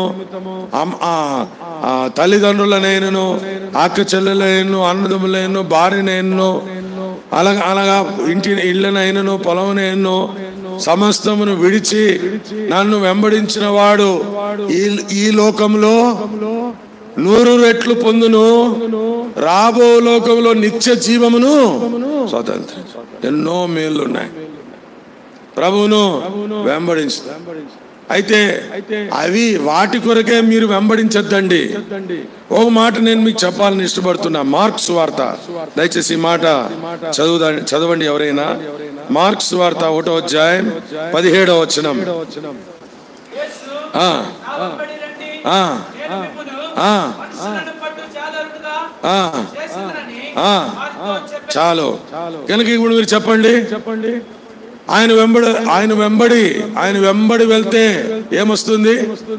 తల్లిదండ్రులనైనను, అక్క చెల్లెలైనను, అన్నదమ్ములైనను, భార్యనైనను, అలాగా అలాగా ఇంటి ఇళ్ళనైనను, పొలంనైనను సమస్తమును విడిచి నన్ను వెంబడించిన వాడు ఈ ఈ లోకంలో నూరు రెట్లు పొందును, రాబో లోకంలో నిత్య జీవమును స్వతంత్రం. ఎన్నో మేళ్ళు ఉన్నాయి ప్రభువును వెంబడించు. అయితే అవి వాటి కొరకే మీరు వెంబడించద్దండి. ఒక మాట నేను మీకు చెప్పాలని ఇష్టపడుతున్నా. మార్క్స్ వార్త, దయచేసి ఈ మాట చదువు చదవండి ఎవరైనా. మార్క్స్ వార్త ఒకటో అధ్యాయం పదిహేడవ వచనం. చాలు కనుక ఇప్పుడు మీరు చెప్పండి చెప్పండి ఆయన వెంబడి ఆయన వెంబడి ఆయన వెంబడి వెళ్తే ఏమొస్తుంది?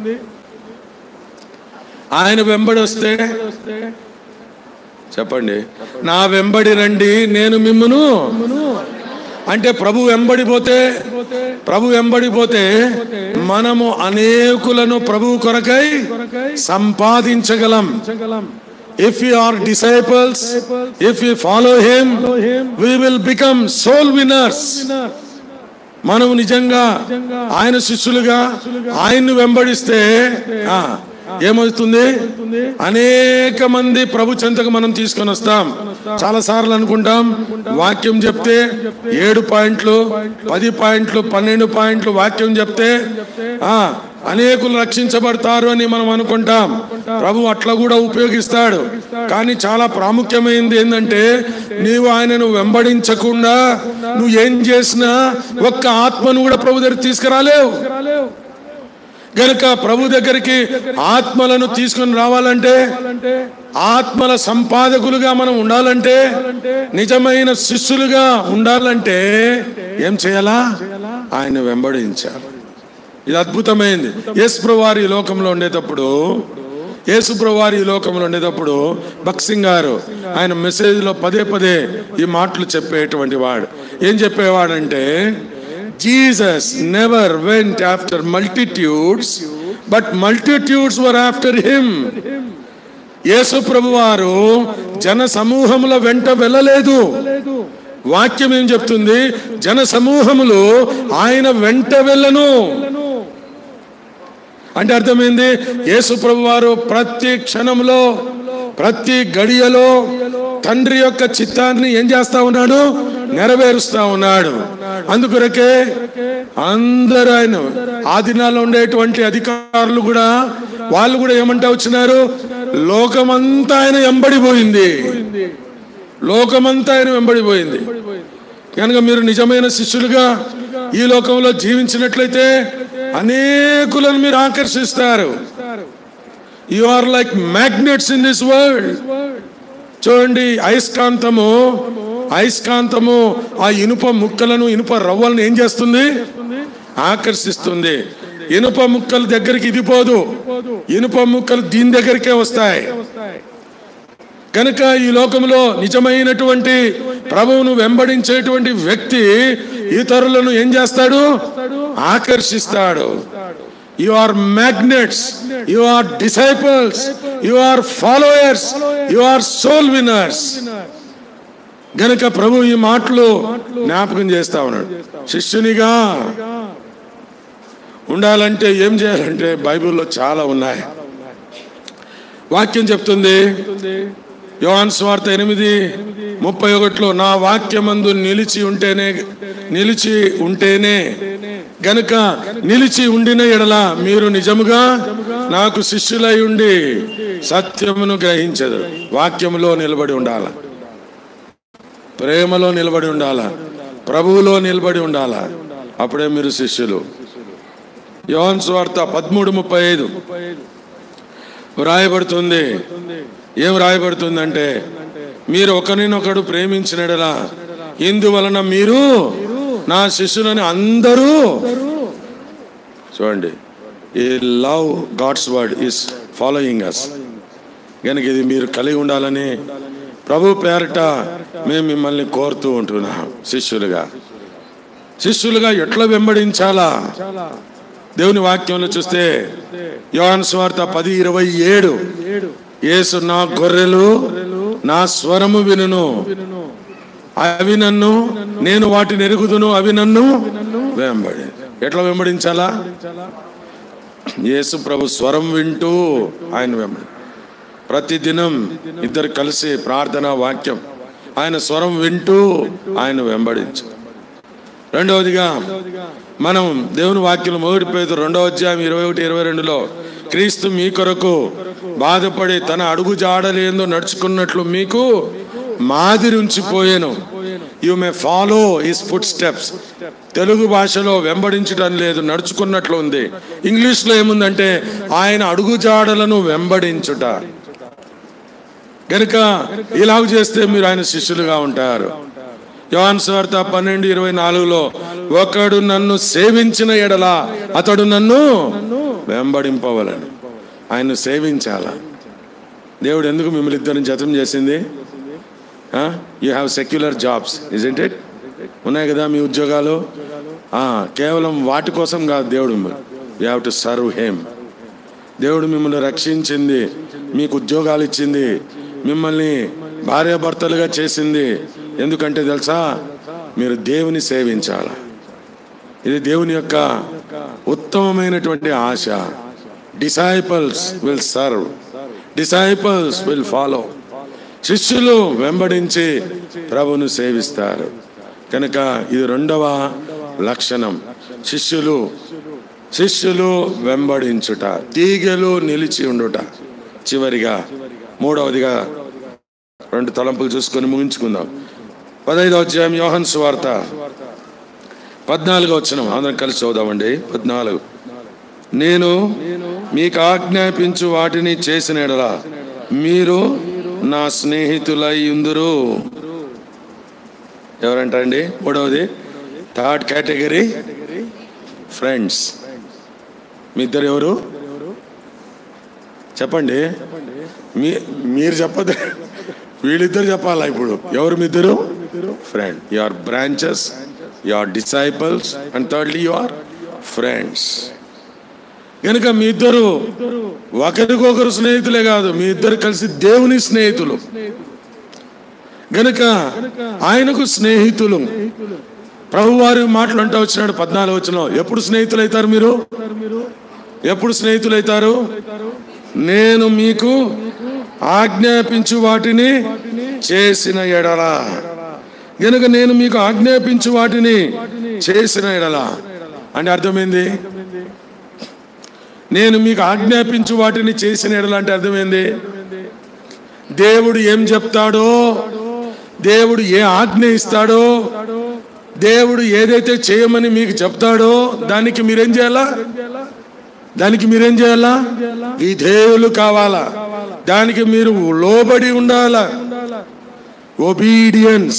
ఆయన వెంబడి వస్తే చెప్పండి, నా వెంబడి రండి నేను మిమ్మును. అంటే ప్రభు వెంబడిపోతే ప్రభు వెంబడిపోతే మనము అనేకులను ప్రభు కొరకై సంపాదించగలం. If we are disciples, if we follow him, we will become soul winners. మనం నిజంగా ఆయన శిష్యులుగా ఆయన్ని వెంబడిస్తే ఏమవుతుంది? అనేక మంది ప్రభు చెంతకు మనం తీసుకొని వస్తాం. చాలా సార్లు అనుకుంటాం వాక్యం చెప్తే ఏడు పాయింట్లు పది పాయింట్లు పన్నెండు పాయింట్లు వాక్యం చెప్తే ఆ అనేకులు రక్షించబడతారు అని మనం అనుకుంటాం. ప్రభు అట్లా కూడా ఉపయోగిస్తాడు. కానీ చాలా ప్రాముఖ్యమైనది ఏంటంటే నీవు ఆయనను వెంబడించకుండా నువ్వు ఏం చేసినా ఒక్క ఆత్మను కూడా ప్రభు దగ్గర తీసుకురాలేవు. గనుక ప్రభు దగ్గరికి ఆత్మలను తీసుకొని రావాలంటే, ఆత్మల సంపాదకులుగా మనం ఉండాలంటే, నిజమైన శిష్యులుగా ఉండాలంటే ఏం చేయాలా? ఆయన వెంబడించాలి. ఇది అద్భుతమైంది. యేసు ప్రభువారు ఈ లోకంలో ఉండేటప్పుడు యేసు ప్రభువారు ఈ లోకంలో ఉండేటప్పుడు భక్సింగ్ గారు ఆయన మెసేజ్లో పదే పదే ఈ మాటలు చెప్పేటువంటి వాడు. ఏం చెప్పేవాడంటే, Jesus never went after multitudes, but multitudes were after him. యేసు ప్రభువారు జన సమూహముల వెంట వెళ్ళలేదు. వాక్యం ఏం చెప్తుంది? జన సమూహములు ఆయన వెంట వెళ్ళను. అంటే అర్థమైంది, యేసు ప్రభువారు ప్రతి క్షణంలో ప్రతి గడియలో తండ్రి యొక్క చిత్తాన్ని ఏం చేస్తా ఉన్నాడు? నెరవేరుస్తా ఉన్నాడు. అందుకొరకే అందరూ ఆయన ఆ దినాల్లో ఉండేటువంటి అధికారులు కూడా వాళ్ళు కూడా ఏమంటా వచ్చినారు? లోకమంతా ఆయన వెంబడిపోయింది, లోకమంతా ఆయన వెంబడిపోయింది. కనుక మీరు నిజమైన శిష్యులుగా ఈ లోకంలో జీవించినట్లయితే అనేకులను మీరు ఆకర్షిస్తారు. You are like magnets in this world. చూడండి, అయస్కాంతము అయస్కాంతము ఆ ఇనుప ముక్కలను ఇనుప రవ్వలను ఏం చేస్తుంది? ఆకర్షిస్తుంది. ఇనుప ముక్కల దగ్గరికి ఇది పోదు, ఇనుప ముక్కలు దీని దగ్గరికే వస్తాయి. కనుక ఈ లోకంలో నిజమైనటువంటి ప్రభువును వెంబడించేటువంటి వ్యక్తి ఇతరులను ఏం చేస్తాడు? ఆకర్షిస్తాడు. You are magnets, you are disciples, you are followers, you are soul winners. గనుక ప్రభు ఈ మాటలు జ్ఞాపకం చేస్తా ఉన్నాడు. శిష్యునిగా ఉండాలంటే ఏం చేయాలంటే బైబిల్లో చాలా ఉన్నాయి. వాక్యం చెప్తుంది యోహాను సువార్త ఎనిమిది ముప్పై ఒకటిలో, నా వాక్యమందు నిలిచి ఉంటేనే నిలిచి ఉంటేనే గనుక నిలిచి ఉండిన ఎడల మీరు నిజముగా నాకు శిష్యులై ఉండి సత్యమును గ్రహించదు. వాక్యములో నిలబడి ఉండాల, ప్రేమలో నిలబడి ఉండాల, ప్రభువులో నిలబడి ఉండాల, అప్పుడే మీరు శిష్యులు. యోహాను సువార్త పదమూడు ముప్పై ఐదు రాయబడుతుంది. ఏం రాయబడుతుందంటే, మీరు ఒకరినొకడు ప్రేమించినడలా ఇందువలన మీరు నా శిష్యులని అందరూ చూడండి. ఈ love God's word is following us. కనుక ఇది మీరు కలిగి ఉండాలని ప్రభు పేరట మేము మిమ్మల్ని కోరుతూ ఉంటున్నాం. శిష్యులుగా శిష్యులుగా ఎట్లా వెంబడించాలా? దేవుని వాక్యంలో చూస్తే యోహాను సువార్త పది ఇరవై ఏడు, యేసు నా గొర్రెలు నా స్వరము వినును, అవి నన్ను, నేను వాటిని ఎరుగుదును, అవి నన్ను వెంబడి. ఎట్లా వెంబడించాలా? యేసు ప్రభు స్వరం వింటూ ఆయన వెంబడి. ప్రతిదినం ఇద్దరు కలిసి ప్రార్థన వాక్యం, ఆయన స్వరం వింటూ ఆయన వెంబడించు. రెండవదిగా మనం దేవుని వాక్యం మొదటి పేతురు రెండవ అధ్యాయం ఇరవై ఒకటి ఇరవై రెండులో క్రీస్తు మీ కొరకు బాధపడి తన అడుగు జాడలేందో నడుచుకున్నట్లు మీకు మాదిరి ఉంచిపోయాను. You may follow his foot steps. Telugu భాషలో వెంబడించడం లేదు, నడుచుకున్నట్లు ఉంది. ఇంగ్లీష్లో ఏముందంటే ఆయన అడుగు జాడలను వెంబడించుట. కనుక ఇలాగ చేస్తే మీరు ఆయన శిష్యులుగా ఉంటారు. యోహాను సువార్త పన్నెండు ఇరవై నాలుగులో ఒకడు నన్ను సేవించిన ఎడల అతడు నన్ను వెంబడింపవలని. ఆయన సేవించాల. దేవుడు ఎందుకు మిమ్మల్ని ఇద్దరిని జతం చేసింది? You have secular jobs, isn't it? ఉన్నాయి కదా మీ ఉద్యోగాలు. కేవలం వాటి కోసం కాదు దేవుడు, you have to serve him. దేవుడు మిమ్మల్ని రక్షించింది, మీకు ఉద్యోగాలు ఇచ్చింది, మిమ్మల్ని భార్యాభర్తలుగా చేసింది. ఎందుకంటే తెలుసా, మీరు దేవుని సేవించాల. ఇది దేవుని యొక్క ఉత్తమమైనటువంటి ఆశ. Disciples will serve, disciples will follow. శిష్యులు వెంబడించి ప్రభువును సేవిస్తారు. కనుక ఇది రెండవ లక్షణం. శిష్యులు శిష్యులు వెంబడించుట, తీగలు నిలిచి ఉండుట. చివరిగా మూడవదిగా రెండు తలంపులు చూసుకొని ముగించుకుందాం. పదహైదవ అధ్యాయం యోహాను సువార్త పద్నాలుగో వచనం అందరం కలిసి చదువుదామండి. పద్నాలుగు, నేను మీకు ఆజ్ఞాపించు వాటిని చేసిన యెడల మీరు నా స్నేహితులై ఉందురు. ఎవరంటండి? మూడవది, థర్డ్ కేటగిరీ, ఫ్రెండ్స్. మీ ఇద్దరు ఎవరు చెప్పండి? మీ మీరు చెప్పదు, వీళ్ళిద్దరు చెప్పాలా ఇప్పుడు? ఎవరు మీ ఇద్దరు? Friend. You are branches, you are disciples, and thirdly you are friends. కనుక మీ ఇద్దరు ఒకరికొకరు స్నేహితులే కాదు, మీ ఇద్దరు కలిసి దేవుని స్నేహితులు. గనుక ఆయనకు స్నేహితులు. ప్రభువారి మాటలు అంటూ వచ్చినాడు పద్నాలుగు వచనంలో. ఎప్పుడు స్నేహితులు అవుతారు మీరు? ఎప్పుడు స్నేహితులు అవుతారు? నేను మీకు ఆజ్ఞాపించు వాటిని చేసిన ఎడల. గనుక నేను మీకు ఆజ్ఞాపించు వాటిని చేసిన ఎడల అంటే అర్థమైంది. నేను మీకు ఆజ్ఞాపించు వాటిని చేసిన ఎడల అంటే అర్థమైంది. దేవుడు ఏం చెప్తాడో, దేవుడు ఏ ఆజ్ఞ ఇస్తాడో, దేవుడు ఏదైతే చేయమని మీకు చెప్తాడో దానికి మీరేం చేయాలా? దానికి మీరేం చేయాలా? విధేయులు కావాలా. దానికి మీరు లోబడి ఉండాలా. ఒబీడియన్స్,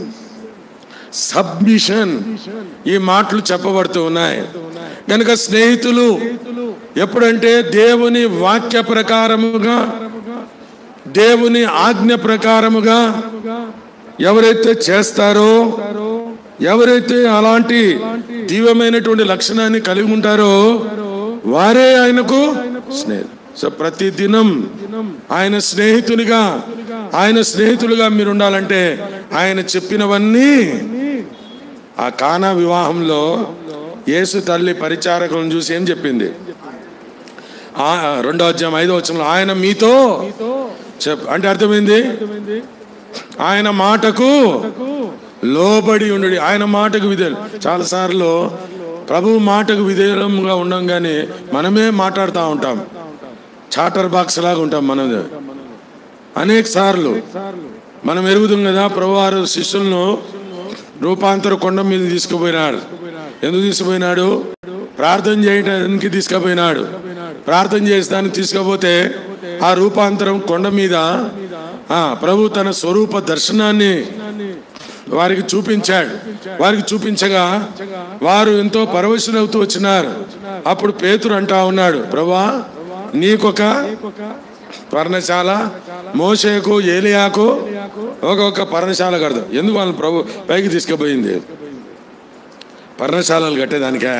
సబ్మిషన్, ఈ మాటలు చెప్పబడుతూ ఉన్నాయి. కనుక స్నేహితులు ఎప్పుడంటే దేవుని వాక్య ప్రకారముగా, దేవుని ఆజ్ఞ ప్రకారముగా ఎవరైతే చేస్తారో, ఎవరైతే అలాంటి దివ్యమైనటువంటి లక్షణాన్ని కలిగి ఉంటారో వారే ఆయనకు స్నేహితులు. సో ప్రతి దినం ఆయన స్నేహితునిగా, ఆయన స్నేహితులుగా మీరు ఉండాలంటే ఆయన చెప్పినవన్నీ. ఆ కానా వివాహంలో యేసు తల్లి పరిచారకులను చూసి ఏం చెప్పింది? ఆ రెండో అధ్యాయం ఐదో వచనంలో ఆయన మీతో చెప్ అంటే అర్థమైంది, ఆయన మాటకు లోబడి ఉండు, ఆయన మాటకు విధేయులు. చాలాసార్లు ప్రభు మాటకు విధేయంగా ఉండం, కానీ మనమే మాట్లాడుతూ ఉంటాం, చాటర్ బాక్స్ లాగా ఉంటాం. మనం అనేక సార్లు మనం ఎరుగుతాం కదా. ప్రభు వారు శిష్యులను రూపాంతర కొండ మీద తీసుకుపోయినాడు. ఎందుకు తీసుకుపోయినాడు? ప్రార్థన చేయడానికి తీసుకుపోయినాడు. ప్రార్థన చేస్తానికి తీసుకపోతే ఆ రూపాంతరం కొండ మీద ప్రభు తన స్వరూప దర్శనాన్ని వారికి చూపించాడు. వారికి చూపించగా వారు ఎంతో పరవశులవుతూ వచ్చినారు. అప్పుడు పేతురు అంటా ఉన్నాడు, ప్రభువా నీకొక పర్ణశాల, మోషేకు ఏలియాకు ఒక్కొక్క పర్ణశాల కడదాం. ఎందుకు వాళ్ళని ప్రభు పైకి తీసుకుపోయింది? పర్ణశాలలు కట్టేదానికే,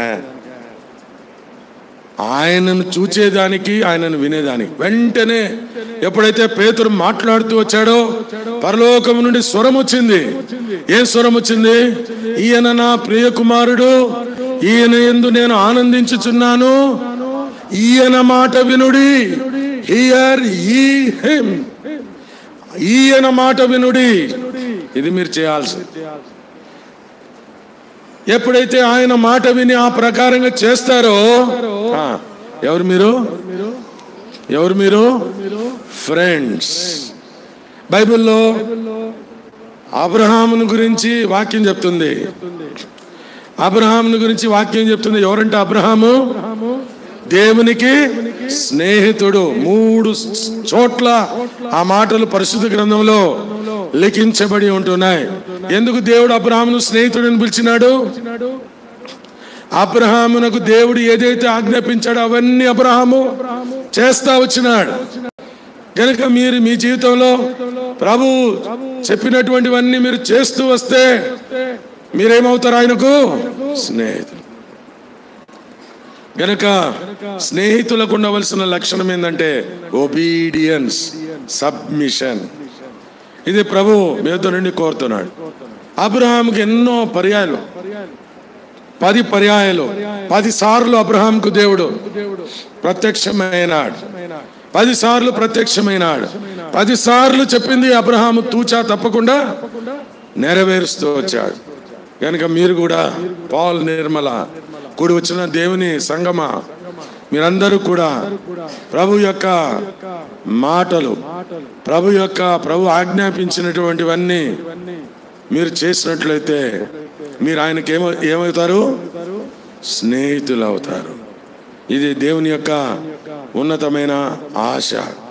ఆయనను చూచేదానికి, ఆయనను వినేదానికి. వెంటనే ఎప్పుడైతే పేతురు మాట్లాడుతూ వచ్చాడో పరలోకం నుండి స్వరం వచ్చింది. ఏం స్వరం వచ్చింది? ఈయన నా ప్రియ కుమారుడు, ఈయన యందు నేను ఆనందించుచున్నాను, ఈయన మాట వినుడి. హియర్ యీ హిమ్. ఈయన మాట వినుడి. ఇది మీరు చేయాల్సి. ఎప్పుడైతే ఆయన మాట విని ఆ ప్రకారంగా చేస్తారో, ఎవరు మీరు? ఎవరు మీరు? ఫ్రెండ్స్. బైబిల్లో అబ్రహామును గురించి వాక్యం చెప్తుంది. అబ్రహామును గురించి వాక్యం చెప్తుంది. ఎవరంటే అబ్రహాము దేవునికి స్నేహితుడు. మూడు చోట్ల ఆ మాటలు పరిశుద్ధ గ్రంథంలో లిఖించబడి ఉంటున్నాయి. ఎందుకు దేవుడు అబ్రహామును స్నేహితుడిని పిలిచినాడు? అబ్రహామునకు దేవుడు ఏదైతే ఆజ్ఞాపించాడో అవన్నీ అబ్రహాము చేస్తా వచ్చినాడు. కనుక మీరు మీ జీవితంలో ప్రభు చెప్పినటువంటివన్నీ మీరు చేస్తూ వస్తే మీరేమవుతారు? ఆయనకు స్నేహితులు. గనక స్నేహితులకు ఉండవలసిన లక్షణం ఏంటంటే ఒబీడియన్స్, సబ్మిషన్. ఇది ప్రభు మీతో నుండి కోరుతున్నాడు. అబ్రహాంకి ఎన్నో పర్యాయాలు, పది పర్యాయాలు, పది సార్లు అబ్రహాంకు దేవుడు ప్రత్యక్షమైనాడు. పది సార్లు ప్రత్యక్షమైనాడు. పది సార్లు చెప్పింది అబ్రహాము తూచా తప్పకుండా నెరవేరుస్తూ వచ్చాడు. కనుక మీరు కూడా, పాల్, నిర్మల, కూడి వచ్చిన దేవుని సంగమ, మీరందరూ కూడా ప్రభు యొక్క మాటలు, ప్రభు యొక్క ప్రభు ఆజ్ఞాపించినటువంటివన్నీ మీరు చేసినట్లయితే మీరు ఆయనకి ఏమో ఏమవుతారు? స్నేహితులు అవుతారు. ఇది దేవుని యొక్క ఉన్నతమైన ఆశ.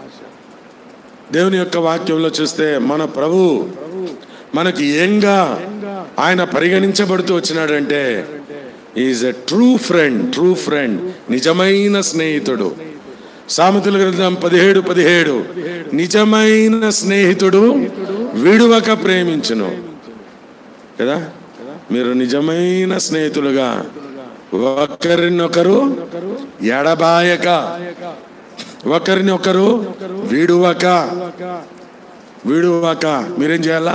దేవుని యొక్క వాక్యంలో చూస్తే మన ప్రభు మనకి ఏంగా ఆయన పరిగణించబడుతూ వచ్చినాడంటే is a true friend. True friend, నిజమైన స్నేహితుడు. సామెతల గ్రంథం పదిహేడు పదిహేడు నిజమైన స్నేహితుడు విడువక ప్రేమించును కదా. మీరు నిజమైన స్నేహితులుగా ఒకరినొకరు ఎడబాయక, ఒకరిని ఒకరు విడువక విడువక మీరేం చేయాలా?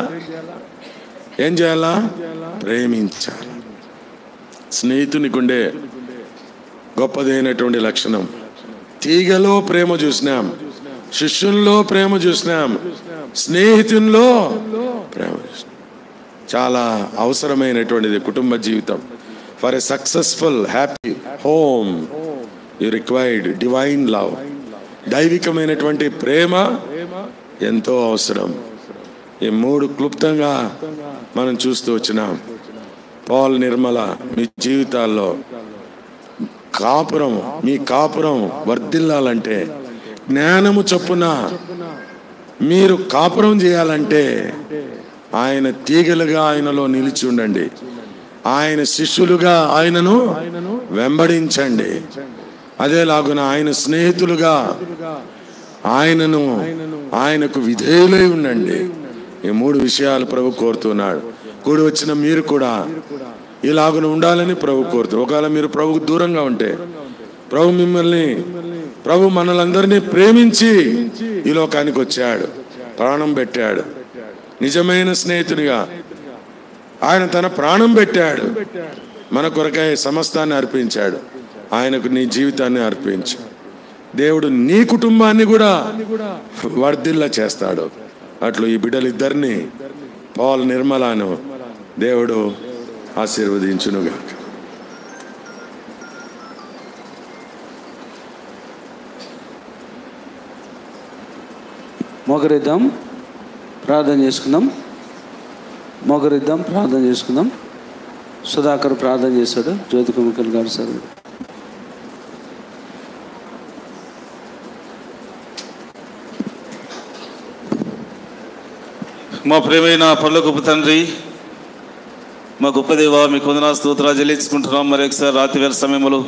ఏం చేయాలా? ప్రేమించాలి. స్నేహితునికి ఉండే గొప్పదైనటువంటి లక్షణం, తీగలో ప్రేమ చూసినాం, శిష్యుల్లో ప్రేమ చూసినాం, స్నేహితుల్లో ప్రేమ చూసినాం. చాలా అవసరమైనటువంటిది కుటుంబ జీవితం. For a successful happy home you required divine love. దైవికమైనటువంటి ప్రేమ ఎంతో అవసరం. ఈ మూడు క్లుప్తంగా మనం చూస్తూ వచ్చినాం. పాల్, నిర్మల, మీ జీవితాల్లో కాపురం, మీ కాపురం వర్ధిల్లాలంటే, జ్ఞానము చొప్పున మీరు కాపురం చేయాలంటే ఆయన తీగలుగా ఆయనలో నిలిచి ఉండండి. ఆయన శిష్యులుగా ఆయనను వెంబడించండి. అదేలాగున ఆయన స్నేహితులుగా ఆయనను ఆయనకు విధేయులై ఉండండి. ఈ మూడు విషయాలు ప్రభు కోరుతున్నాడు. కూడి వచ్చిన మీరు కూడా ఇలాగున ఉండాలని ప్రభు కోరుతూ, ఒకవేళ మీరు ప్రభుకు దూరంగా ఉంటే, ప్రభు మిమ్మల్ని ప్రభు మనలందరినీ ప్రేమించి ఈ లోకానికి వచ్చాడు, ప్రాణం పెట్టాడు. నిజమైన స్నేహితునిగా ఆయన తన ప్రాణం పెట్టాడు. మన కొరకై సమస్తాన్ని అర్పించాడు. ఆయనకు నీ జీవితాన్ని అర్పించు. దేవుడు నీ కుటుంబాన్ని కూడా వర్ధిల్ల చేస్తాడు. అట్లు ఈ బిడ్డలిద్దరిని, పాల్, నిర్మలను దేవుడు ఆశీర్వదించునుగాక. మొగరిద్దాం, ప్రార్థన చేసుకుందాం. మొగరిద్దాం, ప్రార్థన చేసుకుందాం. సుధాకర్ ప్రార్థన చేశాడు. జ్యోతి కుమికల్ గారు సార్. మా ప్రియమైన పరలోకపు తండ్రి, మా గొప్ప దేవ మీకు వందనాలు స్తోత్రాలు చెల్లించుకుంటున్నాం. మరి ఒకసారి రాత్రి వేళ సమయంలో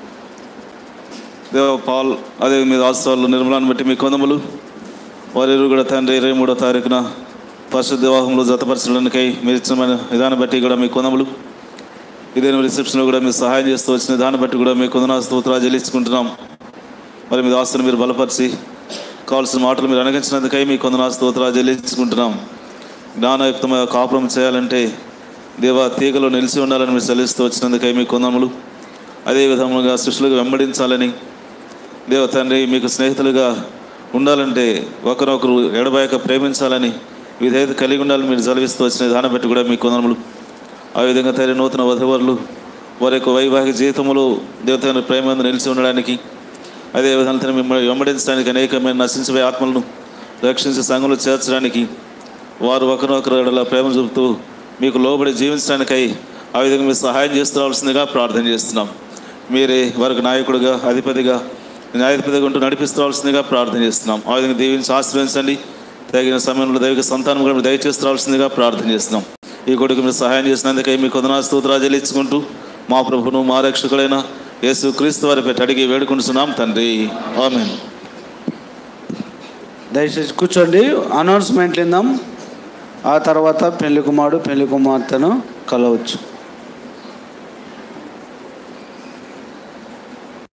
దేవ పాల్ అదే మీద ఆశ్వాలు నిర్మలాన్ని బట్టి మీ కొందములు వారిరు కూడా తండ్రి ఇరవై మూడో తారీఖున పరిశుద్ధ వివాహంలో జతపరచడానికై మీరు ఇచ్చిన విధానం బట్టి కూడా మీ కొందములు ఇదే రిసెప్షన్లో కూడా మీరు సహాయం చేస్తూ వచ్చిన దాన్ని బట్టి కూడా మీ కొందనాలు స్తోత్రాలు చెల్లించుకుంటున్నాం. మరి మీ దాస్తుని మీరు బలపరిచి కావాల్సిన మాటలు మీరు అనుగరించినందుకై మీ కొందనాలు స్తోత్రాలు చెల్లించుకుంటున్నాం. జ్ఞానయుక్తమైన కాపురం చేయాలంటే దేవ తీగలో నిలిచి ఉండాలని మీరు చెల్లిస్తూ వచ్చినందుకై మీ కొందములు అదే విధముగా శిష్యులుగా వెంబడించాలని దేవ తండ్రి మీకు స్నేహితులుగా ఉండాలంటే ఒకరొకరు ఎడబాయక ప్రేమించాలని విధేయత కలిగి ఉండాలని మీరు సెలవిస్తూ వచ్చిన దాన్ని బట్టి కూడా మీ కొందములు ఆ విధంగా తండ్రి నూతన వధువరులు వారి యొక్క వైవాహిక జీవితంలో దేవతని ప్రేమ నిలిచి ఉండడానికి అదేవిధంగా తను మిమ్మల్ని వెంబడించడానికి అనేకమైన నశించే ఆత్మలను రక్షించే సంఘంలో చేర్చడానికి వారు ఒకరినొకరు ఎడల ప్రేమ చూపుతూ మీకు లోబడి జీవించడానికై ఆ విధంగా మీరు సహాయం చేస్తురాల్సిందిగా ప్రార్థన చేస్తున్నాం. మీరే వారికి నాయకుడిగా అధిపతిగా న్యాయాధిపతిగా ఉంటూ నడిపిస్తురాల్సిందిగా ప్రార్థన చేస్తున్నాం. ఆ విధంగా దీవించి ఆశ్రయించండి. తగిన సమయంలో దైవిక సంతానం కూడా మీరు దయచేస్తురాల్సిందిగా ప్రార్థన చేస్తున్నాం. ఈ కొడుకు మీరు సహాయం చేసినందుకై మీకు వందనాలు స్తోత్రాలు చెల్లించుకుంటూ మా ప్రభువును మా రక్షకుడైన యేసు క్రీస్తు వారి పెట్టి అడిగి వేడుకుంటున్నాం తండ్రి, ఆమేన్. దయచేసి కూర్చోండి. అనౌన్స్మెంట్లు విందాం. ఆ తర్వాత పెళ్లి కుమారుడు పెళ్లి కుమార్తెను కలవచ్చు.